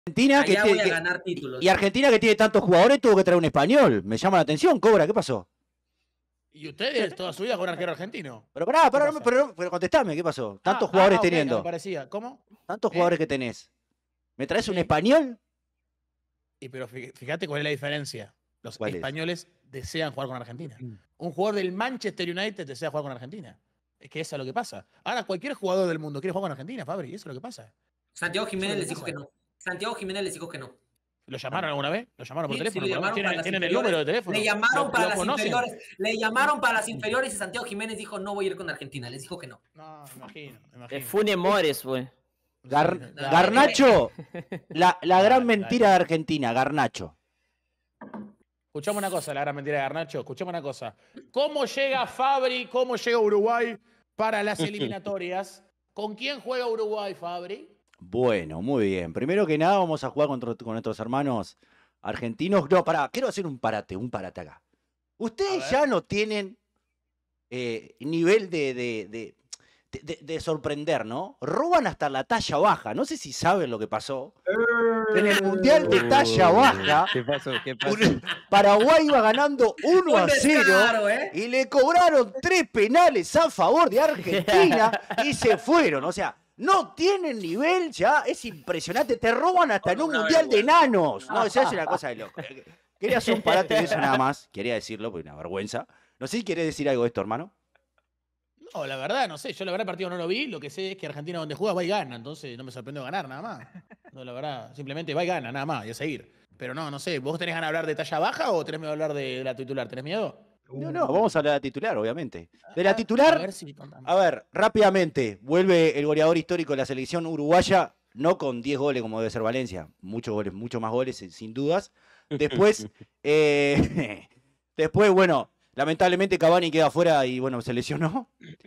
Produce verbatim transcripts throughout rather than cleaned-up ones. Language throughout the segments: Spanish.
Argentina que Allá te- voy a que- ganar títulos. y Argentina que tiene tantos jugadores tuvo que traer un español. Me llama la atención, Cobra, ¿qué pasó? ¿Y ustedes toda su vida con un arquero argentino? Pero pará, ¿Qué pará, pasa? pero, pero contestame, ¿qué pasó? Tantos Ah, jugadores ah, ok, teniendo. me parecía. ¿Cómo? Tantos ¿Eh? jugadores que tenés. ¿Me traes un Sí. español? Y pero fí- fíjate cuál es la diferencia. Los ¿Cuál es? españoles desean jugar con Argentina. Un jugador del Manchester United desea jugar con Argentina. Es que eso es lo que pasa. Ahora cualquier jugador del mundo quiere jugar con Argentina, Fabri. Eso es lo que pasa. Santiago Jiménez Eso les es lo dijo que que pasa. no. Santiago Jiménez les dijo que no. ¿Lo llamaron alguna vez? ¿Lo llamaron por Sí, sí, teléfono? lo Por lo menos llamaron para ¿Tienen, las tienen el inferiores. número de teléfono? Le llamaron ¿Lo- para lo las conocen? inferiores. Le llamaron para las inferiores y Santiago Jiménez dijo no voy a ir con Argentina. Les dijo que no. No, me imagino, me É imagino. Funemores, güey. Gar- Sí, Dale, Garnacho, la, la Dale, gran dale. mentira de Argentina, Garnacho. Escuchame una cosa, la gran mentira de Garnacho. Escuchame una cosa. ¿Cómo llega Fabri, cómo llega Uruguay para las eliminatorias? ¿Con quién juega Uruguay, Fabri? Bueno, muy bien. Primero que nada, vamos a jugar contra- con nuestros hermanos argentinos. No, pará, quiero hacer un parate, un parate acá. Ustedes A ver. ya no tienen eh, nivel de, de, de- de- de sorprender, ¿no? Roban hasta la talla baja. No sé si saben lo que pasó. En el Mundial de talla baja, ¿Qué pasó? ¿Qué pasó? un- Paraguay iba ganando uno a Un cero. descaro, ¿eh? Y le cobraron tres penales a favor de Argentina y se fueron. O sea, no tienen nivel ya. Es impresionante. Te roban hasta en un Una mundial de vergüenza. enanos. No, eso es una cosa de loco. Quería hacer un parate de eso nada más. Quería decirlo, porque una vergüenza. No sé si querés decir algo de esto, hermano. No, la verdad, no sé. Yo la verdad el partido no lo vi. Lo que sé es que Argentina donde juega va y gana. Entonces no me sorprendió ganar nada más. No, la verdad, simplemente va y gana, nada más. Y a seguir. Pero no, no sé. ¿Vos tenés ganas de hablar de talla baja o tenés miedo de hablar de, de la titular? ¿Tenés miedo? No, no, vamos a hablar de la titular, obviamente. De la A titular, ver si contame. a ver, rápidamente, vuelve el goleador histórico de la selección uruguaya, no con diez goles como debe ser Valencia, muchos goles, muchos más goles, eh, sin dudas. Después, eh, después, bueno, lamentablemente Cavani queda afuera y bueno, se lesionó.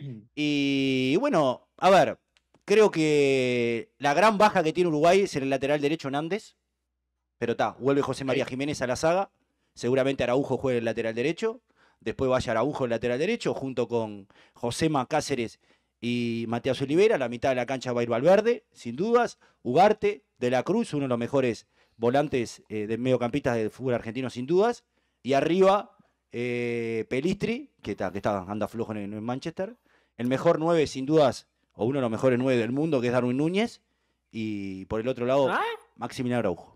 Y bueno, a ver, creo que la gran baja que tiene Uruguay es el lateral derecho Nández. Pero está, vuelve José María Jiménez a la saga. Seguramente Araujo juegue el lateral derecho. Después vaya Araujo el lateral derecho, junto con Josema Cáceres y Matías Olivera. La mitad de la cancha va a ir Valverde, sin dudas. Ugarte, De la Cruz, uno de los mejores volantes eh, de mediocampistas del fútbol argentino, sin dudas. Y arriba, eh, Pelistri, que, está, que está, anda flojo en, en Manchester. El mejor nueve, sin dudas, o uno de los mejores nueve del mundo, que es Darwin Núñez. Y por el otro lado, ¿Ah? Maximiliano Araujo.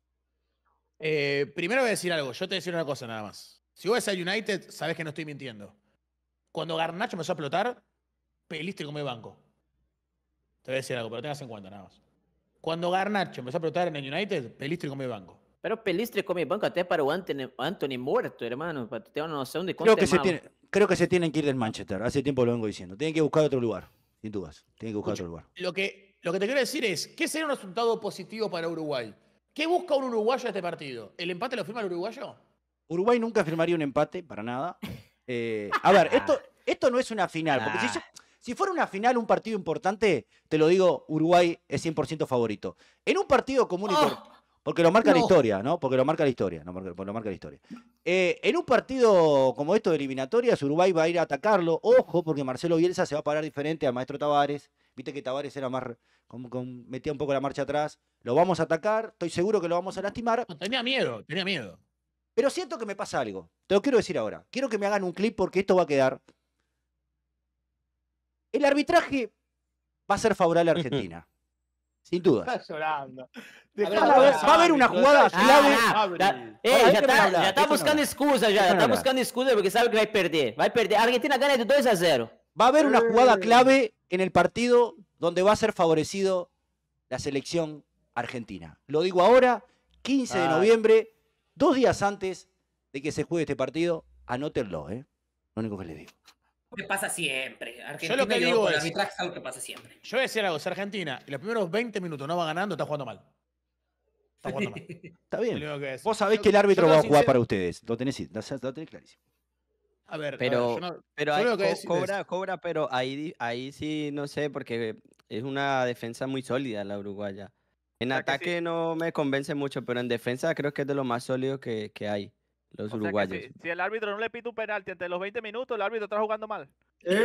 Eh, primero voy a decir algo. Yo te voy a decir una cosa nada más. Si vos ves a United, sabés que no estoy mintiendo. Cuando Garnacho empezó a explotar, Pelistri come banco. Te voy a decir algo, pero tengas en cuenta nada más. Cuando Garnacho empezó a explotar en el United, Pelistri come banco. Pero Pelistri come banco até para o Anthony, Anthony muerto, hermano, para ter uma noção de Creo quanto que, é se malo. tiene, creo que se tienen que ir del Manchester. Hace tiempo lo vengo diciendo. Tienen que buscar otro lugar, sin dudas. Tienen que buscar Escucha, otro lugar. Lo que, lo que te quiero decir es, ¿qué sería un resultado positivo para Uruguay? ¿Qué busca un uruguayo a este partido? ¿El empate lo firma el uruguayo? Uruguay nunca firmaría un empate, para nada. Eh, a ver, esto, esto no es una final. Porque si, yo- si fuera una final, un partido importante, te lo digo, Uruguay es cien por ciento favorito. En un partido común y Oh, cor- porque lo marca la no. historia, ¿no? Porque lo marca la historia, no, porque lo marca la historia. Eh, en un partido como esto de eliminatorias, Uruguay va a ir a atacarlo. Ojo, porque Marcelo Bielsa se va a parar diferente al maestro Tavares. Viste que Tavares era más, como, como metía un poco la marcha atrás. Lo vamos a atacar, estoy seguro que lo vamos a lastimar. No, tenía miedo, tenía miedo. Pero siento que me pasa algo. Te lo quiero decir ahora. Quiero que me hagan un clip porque esto va a quedar. El arbitraje va a ser favorable a Argentina. Sin duda. Estás llorando. ver, Va a haber, va a haber una jugada clave. Ah, tá, Ahora, ei, já déjame tá, hablar, já tá déjame buscando hablar. excusa já, já Déjame tá hablar. buscando excusa porque sabe que vai perder. Vai perder. A Argentina ganha de dois a zero. Va a haber una jugada clave en el partido donde va a ser favorecido la selección argentina. Lo digo ahora, quince de Ay. noviembre, dos días antes de que se juegue este partido. Anótenlo, ¿eh? Lo único que les digo. Que pasa siempre. Argentina lo que y digo Europa, el es- arbitraje es algo que pasa siempre. Yo voy a decir algo, si Argentina y los primeros veinte minutos no va ganando, está jugando mal. Está jugando mal. Está Es bien. lo único que decir. Vos sabés Yo- que el árbitro yo va a creo jugar sincero- para ustedes. Lo tenés, lo tenés clarísimo. A ver, a Pero, ver, yo no- pero yo hay, lo que co- decir es- cobra, cobra, pero ahí, di- ahí sí, no sé, porque es una defensa muy sólida la uruguaya. En sea que ataque no me convence mucho, pero en defensa creo que es de lo más sólido que, que hay. los O sea que uruguayos. si, si el árbitro no le pita un penalti entre los veinte minutos, el árbitro está jugando mal. Eh,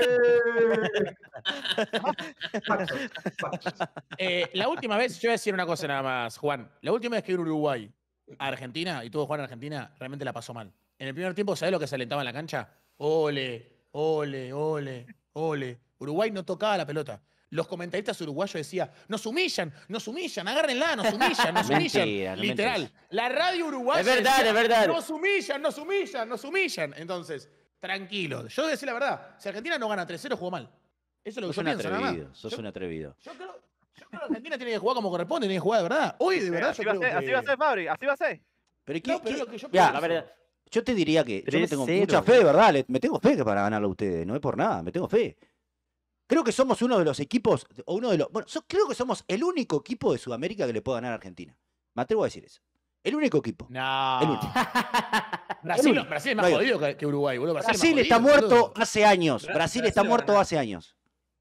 factos, factos. Eh, la última vez, yo voy a decir una cosa nada más, Juan. La última vez que vino Uruguay a Argentina y tuvo que jugar en Argentina, realmente la pasó mal. En el primer tiempo, ¿sabés lo que se alentaba en la cancha? Ole, ole, ole, ole. Uruguay no tocaba la pelota. Los comentaristas uruguayos decían, nos humillan, nos humillan, agárrenla, nos humillan, nos humillan. Mentira, no Literal. mentís. La radio uruguaya Es verdad, decía, es verdad. nos humillan, nos humillan, nos humillan. Entonces, tranquilo. Yo voy a decir la verdad. Si Argentina no gana tres cero, jugó mal. Eso es lo que Sos yo un pienso, nada más. atrevido, sos Yo- un atrevido. yo creo, yo creo que Argentina tiene que jugar como corresponde, tiene que jugar de verdad. Hoy, de verdad, así, yo va a creo ser, que... así va a ser, Fabri, así va a ser. Pero, ¿qué- No, pero qué- lo que yo Mirá, pienso. La verdad. yo te diría que yo me tengo tres mucha cero. fe, ¿verdad? Le- Me tengo fe que para ganarlo a ustedes, no es por nada, me tengo fe. Creo que somos uno de los equipos, o uno de los. Bueno, so- creo que somos el único equipo de Sudamérica que le puede ganar a Argentina. Me atrevo a decir eso. El único equipo. No. El último. Brasil, El único. Brasil es más No hay jodido que, que Uruguay, boludo. Brasil, es más Brasil está jodido, muerto boludo. hace años. Bra- Brasil Brasil está va a muerto ganar. hace años.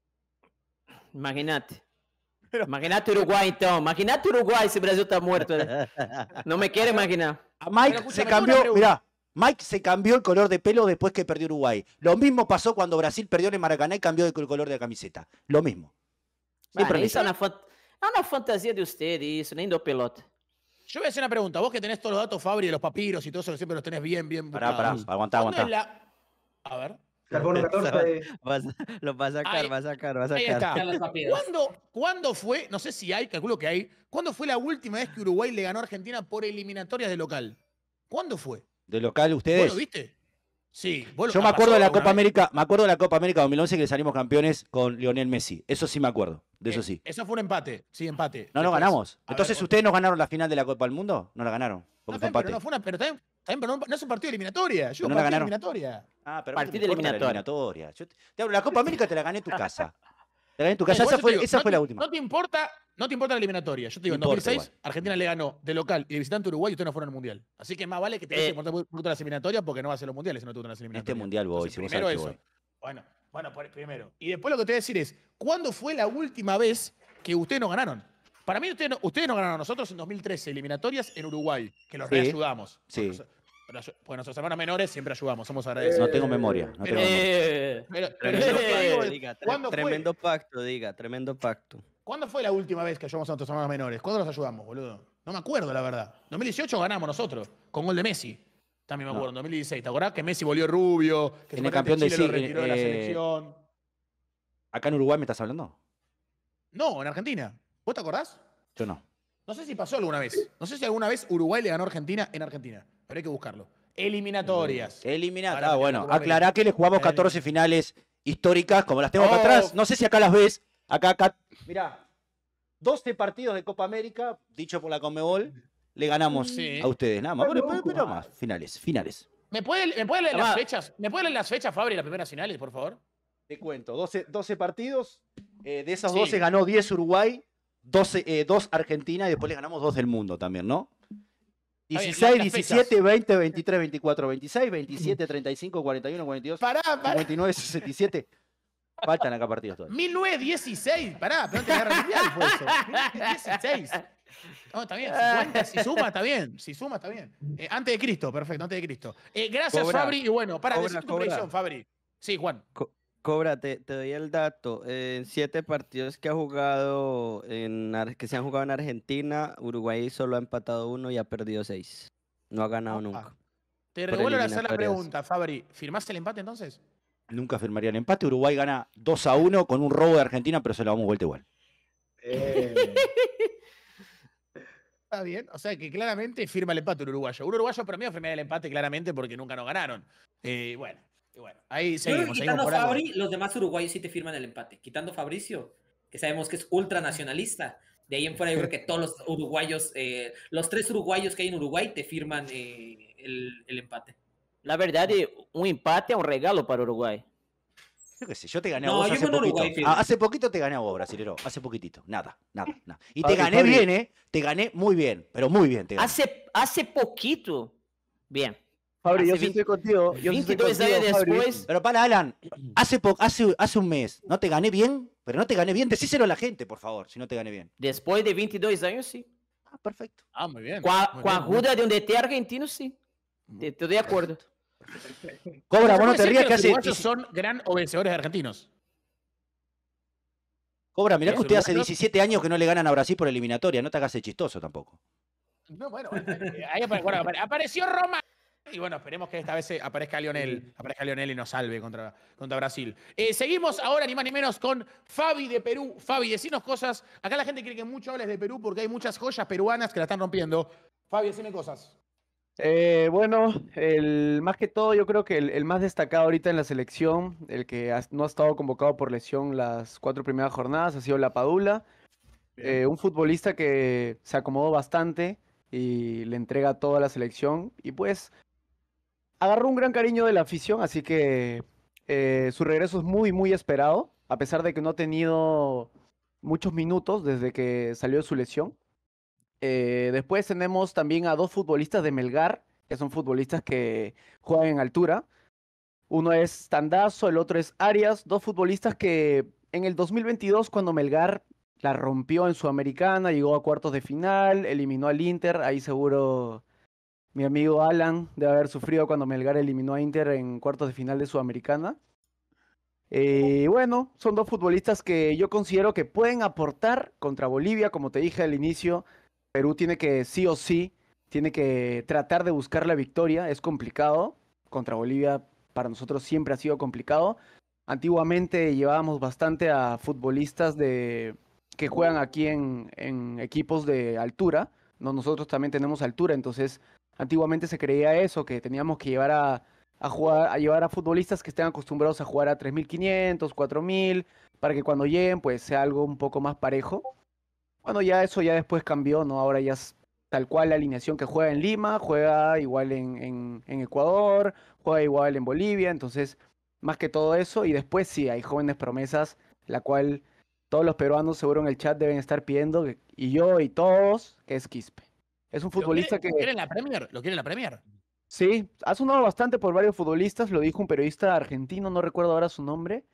Imagínate. Imagínate Uruguay, então. Imagínate Uruguay si Brasil está muerto. né? No me quiero imaginar. A Mike Pero escúchame, se tengo una cambió, pregunta. mirá, Mike se cambió el color de pelo después que perdió Uruguay. Lo mismo pasó cuando Brasil perdió en el Maracaná y cambió el color de la camiseta. Lo mismo. Siempre Mano, lo isso é mismo. uma, fan... é uma fantasia de usted, isso, nem dou pelota. Yo voy a hacer una pregunta. Vos que tenés todos los datos, Fabri, de los papiros y todo eso, que siempre los tenés bien, bien Pará, pará, buscados. aguantá, ¿Cuándo aguantá. es la- A ver. Carbono catorce. Vas- Lo va a sacar, Ahí- va a sacar, va a Ahí sacar. está. Ya los papiros. ¿Cuándo, ¿Cuándo fue, no sé si hay, calculo que hay, ¿cuándo fue la última vez que Uruguay le ganó a Argentina por eliminatorias de local? ¿Cuándo fue? De local ¿Vos ustedes. lo viste? Sí. ¿vos lo- Yo me ah, acuerdo pasó de la alguna Copa vez? América, me acuerdo de la Copa América dos mil once que salimos campeones con Lionel Messi. Eso sí me acuerdo, de eso Eh, sí. Eso fue un empate, sí, empate. No nos Después, ganamos. a ver, Entonces, otro- ¿ustedes no ganaron la final de la Copa del Mundo? No la ganaron. No, Porque fue pero empate. no fue una, pero también, también pero no, no es un partido de eliminatoria. Yo Pero no un la partido de ganaron. eliminatoria. Ah, pero Partido no te importa la eliminatoria. eliminatoria. Yo te, te hablo, la Copa América te la gané en tu casa. Te la gané en tu casa. Por Esa eso fue, te digo, esa no fue te- la última. No te importa, no te importa la eliminatoria. Yo te digo, Me en importa dos mil seis igual. Argentina le ganó de local y de visitante a Uruguay y ustedes no fueron al mundial. Así que más vale que te Eh. eh, importar las eliminatorias porque no va a ser los mundiales si no te gustan las En eliminatorias. este mundial voy, Entonces, si vos primero sabés que eso. voy. Bueno, bueno, por- primero. Y después lo que te voy a decir es, ¿cuándo fue la última vez que ustedes no ganaron? Para mí, ustedes no, ustedes no ganaron a nosotros en dos mil trece, eliminatorias en Uruguay, que los Sí. reayudamos. Sí. Porque, nos- porque nuestros hermanos menores siempre ayudamos, somos agradecidos. No tengo memoria. No tengo memoria. Eh, Pero, pero Tremendo yo lo que digo pacto, es, diga, tre- ¿cuándo fue? tremendo pacto, diga, tremendo pacto. ¿Cuándo fue la última vez que ayudamos a nuestros hermanos menores? ¿Cuándo los ayudamos, boludo? No me acuerdo, la verdad. dos mil dieciocho ganamos nosotros, con gol de Messi. También me No. acuerdo, en dos mil dieciséis. ¿Te acordás que Messi volvió rubio? Que En el supuestamente campeón del Chile lo siglo, retiró de la eh, selección. ¿Acá en Uruguay me estás hablando? No, en Argentina. ¿Vos te acordás? Yo no. No sé si pasó alguna vez. No sé si alguna vez Uruguay le ganó a Argentina en Argentina. Pero hay que buscarlo. Eliminatorias. Eliminada. Para Ah, que bueno. la Copa Aclará que le jugamos América. catorce finales históricas, como las tengo acá Oh. atrás. No sé si acá las ves. Acá, acá. Mirá. doce partidos de Copa América, dicho por la Conmebol, le ganamos Sí. a ustedes. Nada más. Pero Pero, pero- pero loco. más. Finales, finales. ¿Me puede, ¿Me puede leer Toma. las fechas? ¿Me puede leer las fechas, Fabri, de las primeras finales, por favor? Te cuento. doce, doce partidos. eh, de esas Sí. doce ganó diez Uruguay, doce, eh, dos Argentina y después le ganamos dos del mundo también, ¿no? bien, dieciséis, las diecisiete, veinte, veintitrés, veinticuatro, veintiséis, veintisiete, treinta y cinco, cuarenta y uno, cuarenta y dos, Pará, pará. cincuenta y nueve, sesenta y siete. Faltan acá partidos todavía. mil novecientos dieciséis, pará, pero antes de la guerra mundial fue eso. mil novecientos dieciséis. No, está bien, cincuenta, si suma está bien, si suma está bien. Eh, antes de Cristo, perfecto, antes de Cristo. Eh, gracias, Cobra, Fabri, y bueno, para cobra, decir tu cobra. predicción, Fabri. Sí, Juan. Co- Cobra, te, te doy el dato. En siete partidos que ha jugado en Ar- que se han jugado en Argentina, Uruguay solo ha empatado uno y ha perdido seis. No ha ganado Opa. nunca. Te Por revuelvo a hacer la eliminatorias. pregunta, Fabri. ¿Firmaste el empate entonces? Nunca firmaría el empate. Uruguay gana dos a uno con un robo de Argentina, pero se lo damos vuelta igual. Eh, Está bien, o sea que claramente firma el empate un uruguayo. Un uruguayo promedio firma el empate claramente porque nunca nos ganaron. Eh, bueno, y bueno, ahí Yo creo que seguimos, seguimos quitando por algo. Fabri, los demás uruguayos sí te firman el empate. Quitando Fabricio, que sabemos que es ultranacionalista. De ahí en fuera yo creo que todos los uruguayos, eh, los tres uruguayos que hay en Uruguay te firman eh, el, el empate. Na verdade, um empate é um regalo para o Uruguai. Yo qué sé, yo te gané a No, vos yo hace con poquito. Uruguay firmo. Ah, hace poquito te gané a vos, brasilero. Hace poquitito. Nada, nada, nada. Y te Fabri, gané Fabri. bien, ¿eh? Te gané muy bien, pero muy bien te gané. Hace, hace poquito, bien, Fabri, yo sí estoy contigo. veintidós años después, Pero para, Alan, hace, po- hace, hace un mes, ¿no te gané bien? Pero no te gané bien. Decíselo a la gente, por favor, si no te gané bien. depois de veintidós anos, sim. Ah, perfecto. Ah, muy bien. Com a, muy com a bien, muy bien. ajuda de um D T argentino, sim. Te- Estoy de acuerdo. Cobra, ¿Se vos no puede te decir rías que que los hace. uruguayos son gran obedecedores de argentinos? Cobra, mirá que Los usted hace uruguayos- diecisiete años que no le ganan a Brasil por eliminatoria. No te hagas el chistoso tampoco. No, bueno, bueno, eh, ahí apare- bueno, apare- apareció Roma. Y bueno, esperemos que esta vez se- aparezca Lionel, aparezca Lionel y nos salve contra, contra Brasil. Eh, seguimos ahora, ni más ni menos, con Fabi de Perú. Fabi, decinos cosas. Acá la gente quiere que mucho hables de Perú porque hay muchas joyas peruanas que la están rompiendo. Fabi, decime cosas. Eh, bueno, el, más que todo yo creo que el, el más destacado ahorita en la selección, el que ha- no ha estado convocado por lesión las cuatro primeras jornadas, ha sido La Padula, eh, un futbolista que se acomodó bastante y le entrega toda la selección y pues agarró un gran cariño de la afición, así que eh, su regreso es muy, muy esperado, a pesar de que no ha tenido muchos minutos desde que salió de su lesión. Eh, después tenemos también a dos futbolistas de Melgar, que son futbolistas que juegan en altura. Uno es Tandazo, el otro es Arias, dos futbolistas que en el dos mil veintidós, cuando Melgar la rompió en Sudamericana, llegó a cuartos de final, eliminó al Inter, ahí seguro mi amigo Alan debe haber sufrido cuando Melgar eliminó a Inter en cuartos de final de Sudamericana. Eh, bueno, son dos futbolistas que yo considero que pueden aportar contra Bolivia, como te dije al inicio. Perú tiene que sí o sí, tiene que tratar de buscar la victoria, es complicado. Contra Bolivia para nosotros siempre ha sido complicado. Antiguamente llevábamos bastante a futbolistas de, que juegan aquí en, en equipos de altura, ¿no? Nosotros también tenemos altura, entonces antiguamente se creía eso, que teníamos que llevar a, a jugar, a llevar a futbolistas que estén acostumbrados a jugar a tres mil quinientos, cuatro mil, para que cuando lleguen pues sea algo un poco más parejo. Bueno, ya eso ya después cambió, ¿no? Ahora ya es tal cual la alineación que juega en Lima, juega igual en, en, en Ecuador, juega igual en Bolivia, entonces más que todo eso, y después sí, hay jóvenes promesas, la cual todos los peruanos seguro en el chat deben estar pidiendo, que- y yo y todos, que es Quispe. Es un ¿Lo quiere, futbolista que lo quiere en la Premier? ¿Lo quiere en la Premier? sí, ha sonado bastante por varios futbolistas, lo dijo un periodista argentino, no recuerdo ahora su nombre,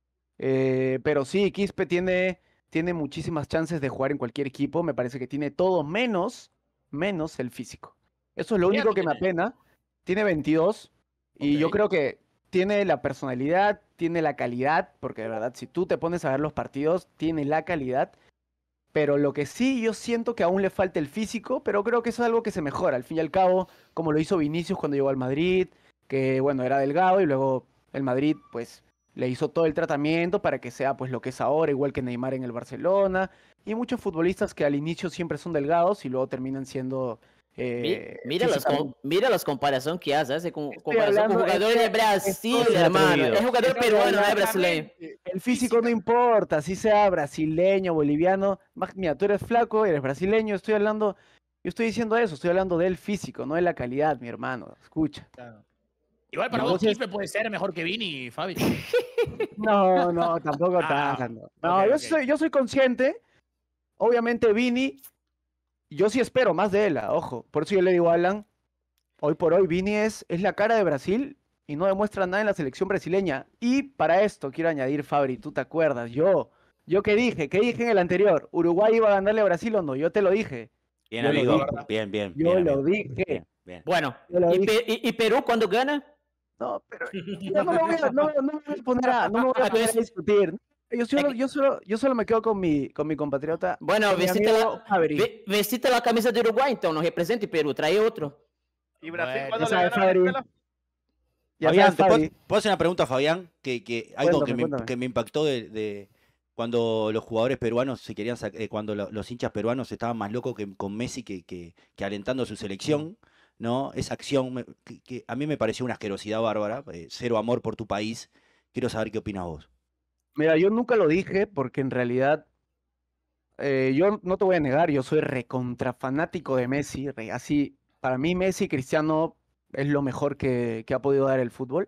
eh, pero sí, Quispe tiene, tiene muchísimas chances de jugar en cualquier equipo, me parece que tiene todo menos, menos el físico. Eso es lo ¿Qué edad único que me tiene? apena. Tiene veintidós y yo Ok. creo que tiene la personalidad, tiene la calidad, porque de verdad, si tú te pones a ver los partidos, tiene la calidad, pero lo que sí yo siento que aún le falta el físico, pero creo que eso es algo que se mejora. Al fin y al cabo, como lo hizo Vinicius cuando llegó al Madrid, que bueno, era delgado y luego el Madrid pues le hizo todo el tratamiento para que sea pues lo que es ahora, igual que Neymar en el Barcelona, y muchos futbolistas que al inicio siempre son delgados y luego terminan siendo... Mi- eh, Mira, los, físicamente- com- mira las comparaciones que hace, hace con, Estoy comparación con hablando- jugadores de estoy- Brasil, estoy hermano. atrevido. Es jugador Estoy peruano, no es hablando- brasileño. El físico no importa, si sea brasileño, boliviano. Más- Mira, tú eres flaco, eres brasileño, estoy hablando, yo estoy diciendo eso, estoy hablando del físico, no de la calidad, mi hermano. Escucha. Igual para vos, Entonces- Quispe puede ser mejor que Vini, Fabi. No, no, tampoco Ah, tanto. No, ok, yo, ok. soy, yo soy consciente. Obviamente, Vini, yo sí espero más de él, ah, ojo. Por eso yo le digo a Alan, hoy por hoy Vini es, es la cara de Brasil y no demuestra nada en la selección brasileña. Y para esto quiero añadir, Fabri, tú te acuerdas, yo, yo qué dije, qué dije en el anterior, ¿Uruguay iba a ganarle a Brasil o no? Yo te lo dije. Bien, Yo lo amigo. digo. Bien, bien. Yo bien, lo amigo. dije. Bien, bien. Bueno, Yo lo ¿y, dije. Pe- y- y Perú cuando gana? No, pero yo no me voy a, no, no me voy a poner a, no me voy a poner a discutir. Yo solo, yo solo, yo solo me quedo con mi, con mi compatriota. Bueno, con mi vestiste amigo la, Fabri. ve- vestiste la camisa de Uruguay, entonces nos representa y Perú, trae otro. ¿Y Brasil Bueno, cuándo ya le sabes, gana a Fabri. Venezuela? Ya Fabián, sabes, ¿te puedo, Fabri. puedo hacer una pregunta a Fabián? Que, que algo que Cuéntame, me, cuéntame. que me impactó de, de cuando los jugadores peruanos se querían sac- eh, cuando lo- los hinchas peruanos estaban más locos que con Messi que, que, que alentando a su selección, ¿no? Esa acción me- que, que a mí me pareció una asquerosidad bárbara, eh, cero amor por tu país. Quiero saber qué opinas vos. Mira, yo nunca lo dije porque en realidad eh, yo no te voy a negar, yo soy recontra fanático de Messi. re- Así, para mí Messi Cristiano es lo mejor que, que ha podido dar el fútbol.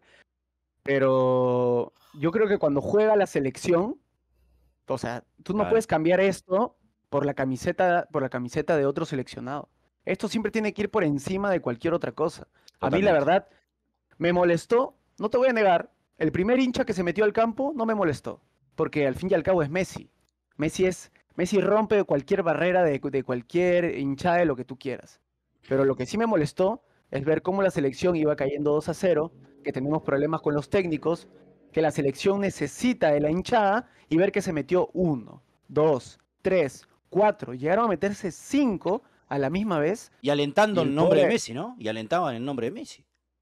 Pero yo creo que cuando juega la selección, o sea, tú no Claro. puedes cambiar esto por la camiseta, por la camiseta de otro seleccionado. Esto siempre tiene que ir por encima de cualquier otra cosa. A mí, la Totalmente. verdad, me molestó, no te voy a negar, el primer hincha que se metió al campo no me molestó, porque al fin y al cabo es Messi. Messi es, Messi rompe cualquier barrera de, de cualquier hinchada de lo que tú quieras. Pero lo que sí me molestó es ver cómo la selección iba cayendo dos a cero, que tenemos problemas con los técnicos, que la selección necesita de la hinchada y ver que se metió uno, dos, tres, cuatro, llegaron a meterse cinco a la misma vez. Y alentando Y el el nombre de pobre- Messi, ¿no? Y alentaban el nombre de Messi.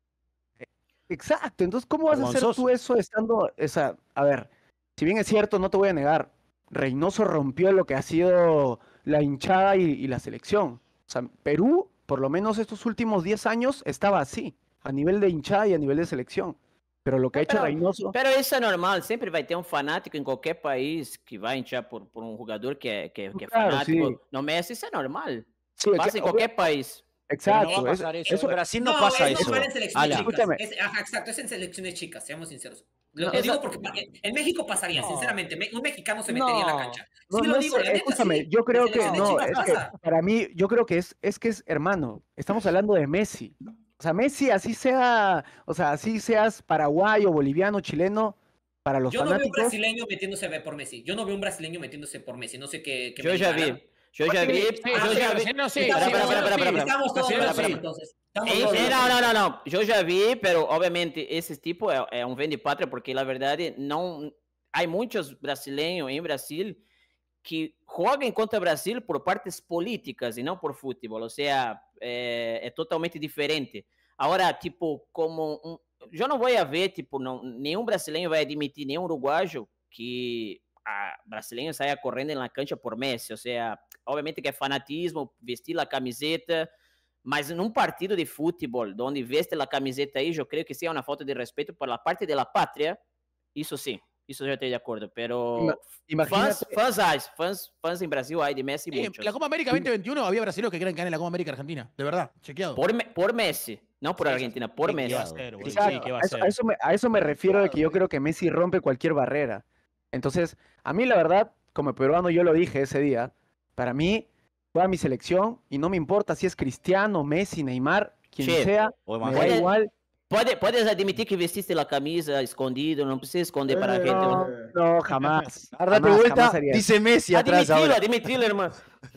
Exacto, entonces, ¿cómo vas a hacer Vergonzoso. tú eso estando, o sea, a ver, si bien es cierto, no te voy a negar, Reynoso rompió lo que ha sido la hinchada y, y la selección. O sea, Perú, por lo menos estos últimos diez años, estaba así, a nivel de hinchada y a nivel de selección. Pero lo que ha hecho Pero, Reynoso... pero isso é normal, sempre vai ter um fanático em qualquer país que vai hinchar por, por um jogador que é, que, é- que é Claro, fanático. sí. No Messi, isso é normal. Sí, Pasa que- em qualquer país. Pero Exacto. no va a eso- pasar eso. eso- En Brasil no, No, pasa es eso. normal en selecciones Alan. chicas. Escúchame. Es- ajá, exacto, es en selecciones chicas, seamos sinceros. Lo, No, lo esa- digo porque pa- en México pasaría, No. sinceramente. me- Un mexicano se metería en la No. cancha. No, Sí no lo es- digo, la neta, escúchame, sí. yo creo En que selecciones no, chicas es que pasa. para mí, yo creo que es, es que es hermano, estamos hablando de Messi. O sea, Messi, así sea, o sea, así seas paraguayo, boliviano, chileno, para los Yo no veo un fanáticos. brasileño metiéndose por Messi. Yo no veo un brasileño metiéndose por Messi. No sé qué. qué Eu me já diga vi. Alan. Eu já vi. Sí, Eu sí, já vi. brasileño sí, Estamos sí, Para, para, todos- para, para, para. Estamos todos Brasileño locos, sí. entonces. Estamos Eh, todos eh, locos. não, não, não, não. Eu já vi, pero obviamente esse tipo é, é um vende-pátria, porque na verdade não. Há muitos brasileiros em Brasil que jogam contra o Brasil por partes políticas e não por futebol. Ou seja, é, é totalmente diferente. Agora, tipo, como um, eu não vou a ver, tipo, não, nenhum brasileiro vai admitir, nenhum uruguaio que a brasileiro saia correndo na cancha por Messi. Ou seja, obviamente que é fanatismo, vestir a camiseta, mas num partido de futebol, onde veste a camiseta aí, eu creio que sim é uma falta de respeito por la parte de la pátria. Isso sim, isso eu estou de acordo. Pero Ima- fãs, Imagínate, fãs, hay, fãs, fãs em Brasil hay de Messi Eh, muchos. la Copa América veinte veintiuno había brasileños que creen que ganan la Copa América Argentina. De verdad, chequeado. Por, Me- por Messi, não por Sí, Argentina, por ¿Qué Messi. va a hacer, güey? exacto, Sí, ¿qué va a a eso, a hacer? eso me, a eso me refiero de que yo creo que Messi rompe cualquier barrera. Entonces, a mí la verdad, como peruano yo lo dije ese día, para mí juega mi selección y no me importa si es Cristiano, Messi, Neymar, quien Sí. sea, O me da Puede- igual. Pode, puedes admitir que vestiste a camisa escondido, não precisa esconder para a gente. No, Eh, no, jamás. Ahora date jamás, vuelta, jamás haría eso. dice Messi atrás Admitilo, ahora. admitilo, hermano.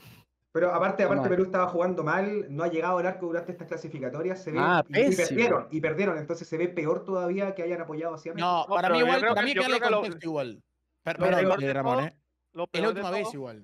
Pero aparte, aparte Toma. Perú estaba jugando mal, no ha llegado al arco durante estas clasificatorias, se ve Ah, y, y pésimo. perdieron, y perdieron, entonces se ve peor todavía que hayan apoyado hacia Messi. No, No, para pero mí yo igual, creo para que- mí yo que darle creo que lo- contexto igual. Per- Lo Perdón, peor eh, de Ramón, todo- ¿eh? Lo Es peor la de última todo- vez igual.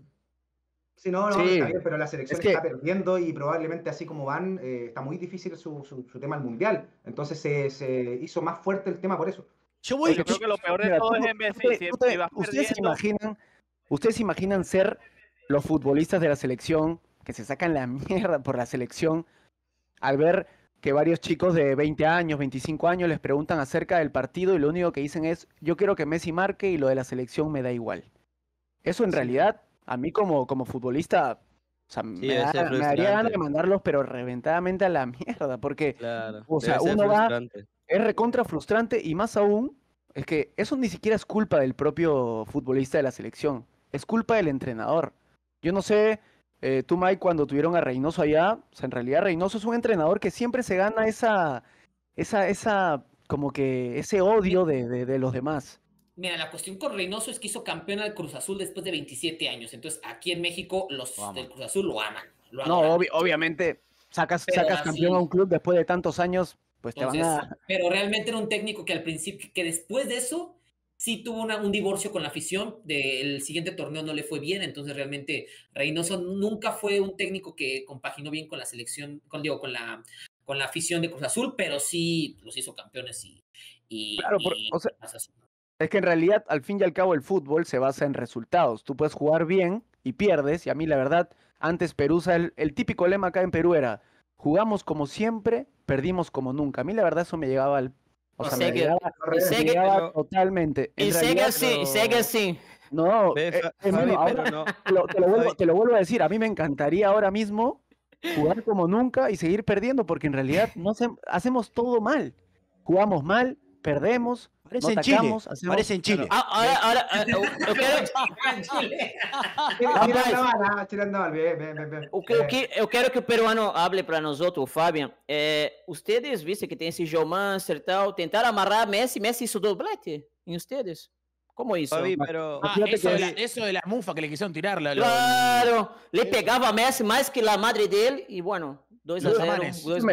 Sí, no, no, Sí. está bien, pero la selección Es que- está perdiendo y probablemente así como van, eh, está muy difícil su, su, su tema al mundial. Entonces se, se hizo más fuerte el tema por eso. Yo voy. Yo creo que lo peor de Mira, todo tú- es en tú Messi. te- Si, tú te- si vas ustedes se perdiendo, imaginan, ustedes se imaginan ser los futbolistas de la selección que se sacan la mierda por la selección al ver que varios chicos de veinte años, veinticinco años les preguntan acerca del partido y lo único que dicen es yo quiero que Messi marque y lo de la selección me da igual. Eso en Sí. realidad a mí como, como futbolista, o sea, Sí, me, debe da- ser me daría ganas de frustrante. mandarlos pero reventadamente a la mierda porque Claro. O sea, debe ser uno va- frustrante. es recontra frustrante y más aún es que eso ni siquiera es culpa del propio futbolista de la selección, es culpa del entrenador. Yo no sé, eh, tú Mike, cuando tuvieron a Reynoso allá, o sea, en realidad Reynoso es un entrenador que siempre se gana esa, esa, esa, como que ese odio de, de, de los demás. Mira, la cuestión con Reynoso es que hizo campeón al Cruz Azul después de veintisiete años. Entonces, aquí en México, los Lo aman. del Cruz Azul lo aman. Lo No, adoran. obvi- obviamente, sacas, Pero sacas así- campeón a un club después de tantos años, pues te Entonces, van a... pero realmente era un técnico que al principio, que después de eso, sí tuvo una- un divorcio con la afición. Del siguiente torneo no le fue bien. Entonces, realmente, Reynoso nunca fue un técnico que compaginó bien con la selección, con, digo, con la, con la afición de Cruz Azul, pero sí los hizo campeones y. y Claro, por- y o sea, cosas así. Es que en realidad, al fin y al cabo, el fútbol se basa en resultados. Tú puedes jugar bien y pierdes. Y a mí, la verdad, antes Perú, o sea, el, el típico lema acá en Perú era, jugamos como siempre, perdimos como nunca. A mí, la verdad, eso me llegaba al... O Y sea, me segue- llegaba, Al y revés. me segue- llegaba pero- totalmente. En Y segue realidad, assim, y pero- segue assim. no, Ve, eh, Fa- hermano, Fabi, ahora pero no. te lo, te lo vuelvo, Fabi. te lo vuelvo a decir. A mí me encantaría ahora mismo jugar como nunca y seguir perdiendo, porque en realidad no hace- hacemos todo mal. Jugamos mal, perdemos, Parece no en Chile. atacamos, hacemos... Parece en Chile. Ah, Ahora, ahora, ah, eu, eu quero, Chile Rapaz. anda mal, ah, Chile anda mal, bien, bien, bien, bien. o que, o que, eu quero que o peruano hable para nós outros, o Fabian. É, ustedes viste que tem esse Geomancer e tal, tentaram amarrar Messi, Messi hizo doblete em ustedes? Como isso? Fabi, pero. Ah, Fíjate eso que de, la, es- eso de la mufa que le quisieron tirar. la- lo- Claro, le pegava a Messi mais que a madre dele e, bueno, dois a Los zero. amanes. dois- Escúchame,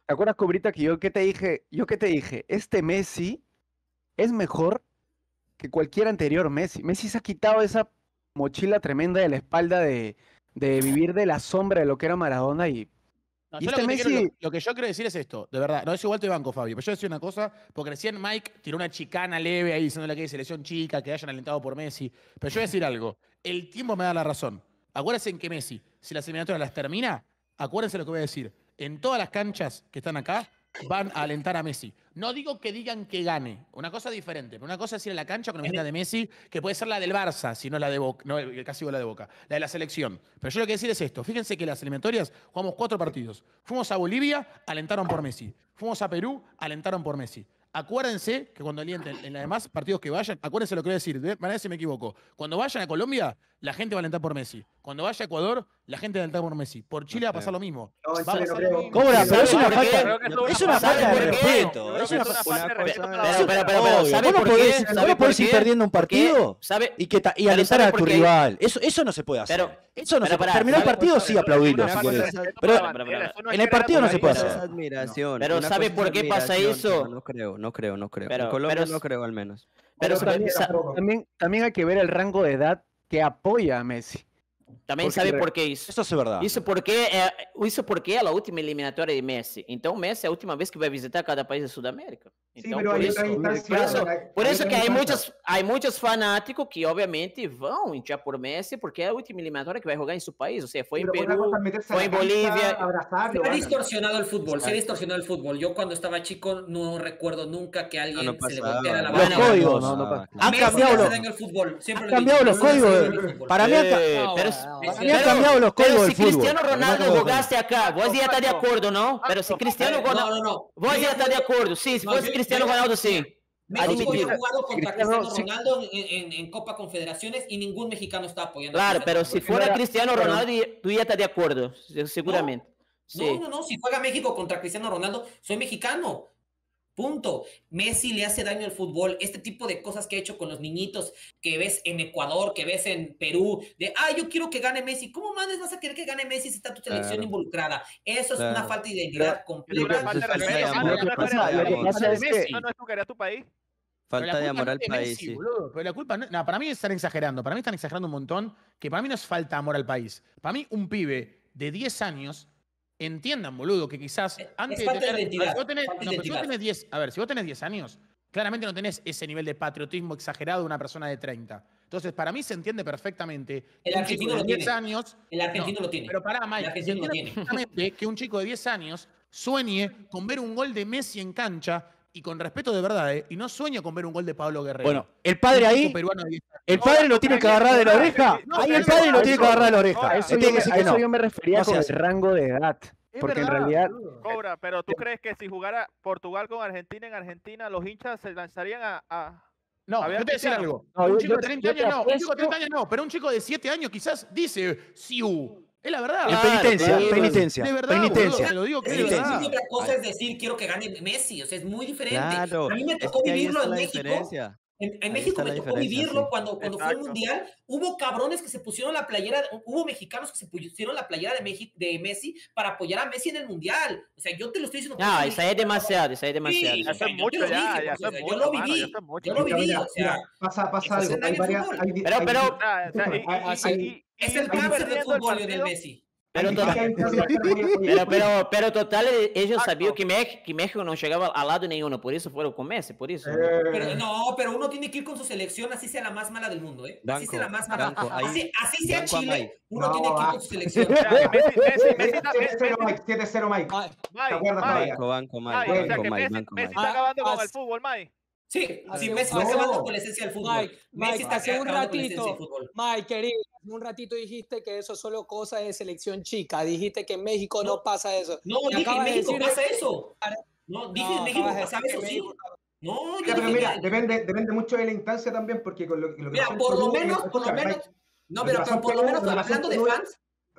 ¿Te acuerdas, Cobrita, que yo que te dije? Yo que te dije, este Messi es mejor que cualquier anterior Messi. Messi se ha quitado esa mochila tremenda de la espalda de, de vivir de la sombra de lo que era Maradona y, No, y yo este lo, que te quiero- Messi... lo- lo que yo quiero decir es esto, de verdad. No es igual te banco, Fabio. Pero yo decía una cosa, porque recién Mike tiró una chicana leve ahí diciéndole que hay selección chica, que hayan alentado por Messi. Pero yo voy a decir algo. El tiempo me da la razón. Acuérdense en que Messi, si las eliminatorias las termina, acuérdense lo que voy a decir. En todas las canchas que están acá, van a alentar a Messi. No digo que digan que gane, una cosa diferente, pero una cosa es ir a la cancha con la camiseta de Messi, que puede ser la del Barça, si no la de Boca, no, casi igual la de Boca, la de la selección. Pero yo lo que decir es esto, fíjense que las eliminatorias jugamos cuatro partidos. Fuimos a Bolivia, alentaron por Messi. Fuimos a Perú, alentaron por Messi. Acuérdense que cuando alienten en los demás partidos que vayan, acuérdense lo que voy a decir, van a ver si me equivoco. Cuando vayan a Colombia, la gente va a alentar por Messi. Cuando vaya a Ecuador, la gente va a alentar por Messi. Por Chile va a pasar lo mismo. No, en Va a Chile no pasar lo creo. mismo. Cobra, pero es una ¿Sabe por qué? falta, Creo que eso es es una una falta de falta de respeto. Creo Es que una es una fa- falta de cosa- respeto. Pero- Pero, pero, pero, pero, Obvio, ¿sabe vos no por podés- qué? vos ¿Sabe no por podés ir qué? perdiendo un Porque, partido ¿sabe? y, que ta- y Pero alentar ¿sabe a por tu qué? rival. Eso, eso no se puede hacer. Pero- eso no pero se puede. pará, Terminó el ¿sabe? partido, sí, aplaudirlo Una si falta de querés. respeto Pero para pero- Bandera, pero- eso no en es el querer partido a tu no se país. puede Una cosa hacer. es admiración. Pero una ¿sabe cosa es por qué pasa admiración, eso? pero no creo, no creo, no creo. Pero- en Colombia pero- no creo al menos. Pero Pero también sa- tampoco. También, también hay que ver el rango de edad que apoya a Messi. Também Porque sabe re- por que isso? Eso es verdad. Isso porque é, isso porque é a última eliminatória de Messi. Então Messi é a última vez que vai visitar cada país da Sudamérica. Sí, Então pero por hay isso, otra instancia. por isso, hay- por hay isso otra que há instancia. muitos, há muitos fanáticos que obviamente vão hinchar por Messi porque é a última eliminatória que vai jogar em seu país. Ou seja, foi em Pero una Perú, cosa es meterse a foi la em cancha, Bolívia. abrazarlo, Se ha ganan. distorsionado el fútbol, se ha distorsionado el fútbol. Yo cuando estaba chico no recuerdo nunca que a alguien no se le pasaba. volteara la Los mano. códigos. No, no pasa. Han Messi cambiado le hace los, daño al fútbol. Siempre han lo he cambiado dicho, los Messi le hace códigos. daño al fútbol. Para mí han, ca- Eh, No, pero, ah, para ah, mí han pero- cambiado los pero códigos se del fútbol. Cristiano Para mí han Ronaldo cambiado los jogasse acá, vos ia estar de acordo, não? Pero se Cristiano No, no, Ronaldo... no. Vos ia estar de acordo, sim, se No, fosse yo- Cristiano yo- Ronaldo, sim. México Admitido. ha jugado contra Cristiano, Cristiano sí. Ronaldo en, en- en Copa Confederaciones y ningún mexicano está apoyando. a Claro, Cristiano pero si Ronaldo. fuera Era- Cristiano pero- Ronaldo, tú ia estar de acordo, seguramente. No, Sí. no, no. Si juega México contra Cristiano Ronaldo, soy mexicano. Punto. Messi le hace daño al fútbol. Este tipo de cosas que ha hecho con los niñitos que ves en Ecuador, que ves en Perú, de, ah, yo quiero que gane Messi. ¿Cómo más vas a querer que gane Messi si está tu selección Claro. involucrada? Eso es una Claro. falta de identidad Es completa. una falta de Falta de respeto. amor. Mano, Lo que no es pasa- querer a lo tu que país. pasa es que- No, no es tu querer a tu país. Pero Falta la de culpa amor no al es de país, Messi, sí. boludo. Pero la culpa no, no, para mí están exagerando. Para mí están exagerando un montón. Que para mí no es falta de amor al país. Para mí, un pibe de diez años, entiendan, boludo, que quizás Es- antes es falta de tener- identidad, si vos tenés- falta de no, pero si vos identidad. tenés diez, a ver, si vos tenés diez años, claramente no tenés ese nivel de patriotismo exagerado de una persona de treinta. Entonces, para mí se entiende perfectamente El que un chico argentino de lo diez tiene. años. El argentino no, lo tiene. Pero pará, Mike, El se argentino lo entiende tiene. perfectamente que un chico de diez años sueñe con ver un gol de Messi en cancha y con respeto de verdad, ¿eh? Y no sueño con ver un gol de Pablo Guerrero. Bueno, el padre Un chico ahí, peruano de diez años. el padre lo tiene que agarrar de la oreja. No, Ahí pero el eso- padre lo tiene que eso- agarrar de la oreja. Ahora, A Le eso, tiene yo, que me- decir a que eso no. yo me refería No se con el hace. rango de edad. Es Porque en verdad, realidad, boludo. Cobra, pero ¿tú crees que si jugara Portugal con Argentina en Argentina, los hinchas se lanzarían a... a- No, Había yo te voy a decir cristiano. algo. No, un yo- chico yo de te- treinta yo te años no, un chico de apuesto- treinta años no, pero un chico de siete años quizás dice Siu. Es la verdad. En Claro, penitencia, claro. penitencia, De verdad, penitencia. boludo, te lo digo que es Penitencia. verdad. Y otra cosa es decir, quiero que gane Messi. O sea, es muy diferente. Claro, A mí me es tocó que ahí vivirlo está en la México. diferencia. En, en Ahí México está me la tocó diferencia, vivirlo sí. cuando, cuando fue el Exacto. Mundial. Hubo cabrones que se pusieron la playera, hubo mexicanos que se pusieron la playera de, México, de Messi para apoyar a Messi en el Mundial. O sea, yo te lo estoy diciendo. Não, porque isso aí é demasiado, isso aí é demasiado. Sí, Ya o sea, son yo te mucho lo ya, dije, ya pues, o son sea, yo mucho, lo mano, viví, ya son mucho. yo lo viví, Mira, o sea, mira, pasa, pasa eso es algo. el Hay daño del varias, fútbol. hay, Pero- hay- pero- Ah, o sea, y- hay- y- hay- y- es y el ir cáncer del perdiendo el fútbol, Lionel partido. Messi. Pero, hay to- varias instancias. Oye, oye, pero, pero, pero total, ellos Exacto. sabiam que México, que México não chegava a lado nenhum, por isso foram com Messi, por isso. eh, Pero no, pero uno tiene que ir con su selección, así sea la más mala del mundo, ¿eh? Así Banco, sea la más mala. banco, ahí- así, así sea banco a Chile, Mike. uno No, tiene que ir va. con su selección. O sea, Messi, Messi, Messi, siete cero Messi- Mike, siete cero Mike. Mike, ¿Te Mike, acuerdas Mike, todavía? Banco, banco, Mike, Mike, o sea banco, que Mike, Messi, banco, Messi Mike. está acabando con Ah, el fútbol, Mike. Sí, Hace- sí, Messi está hace- acabando con la esencia del fútbol. Mike, Messi Mike, está hace un acabando con la esencia del ratito, fútbol. Mike, querido, hace un ratito dijiste que eso es solo cosa de selección chica. Dijiste que en México no, No. pasa eso. No, Me dije, en acabas de México decir- pasa eso. No, dije, en No, México acabas de pasa decir eso, que sí. México- No, yo Ya, pero dije mira, que- depende, depende mucho de la instancia también, porque con lo, lo que Mira, pasó en por lo Perú, menos, por lo escucha, menos, Mike, no, lo pero, que pasó pero en por lo Perú, menos, lo que pasó en hablando de Perú- fans,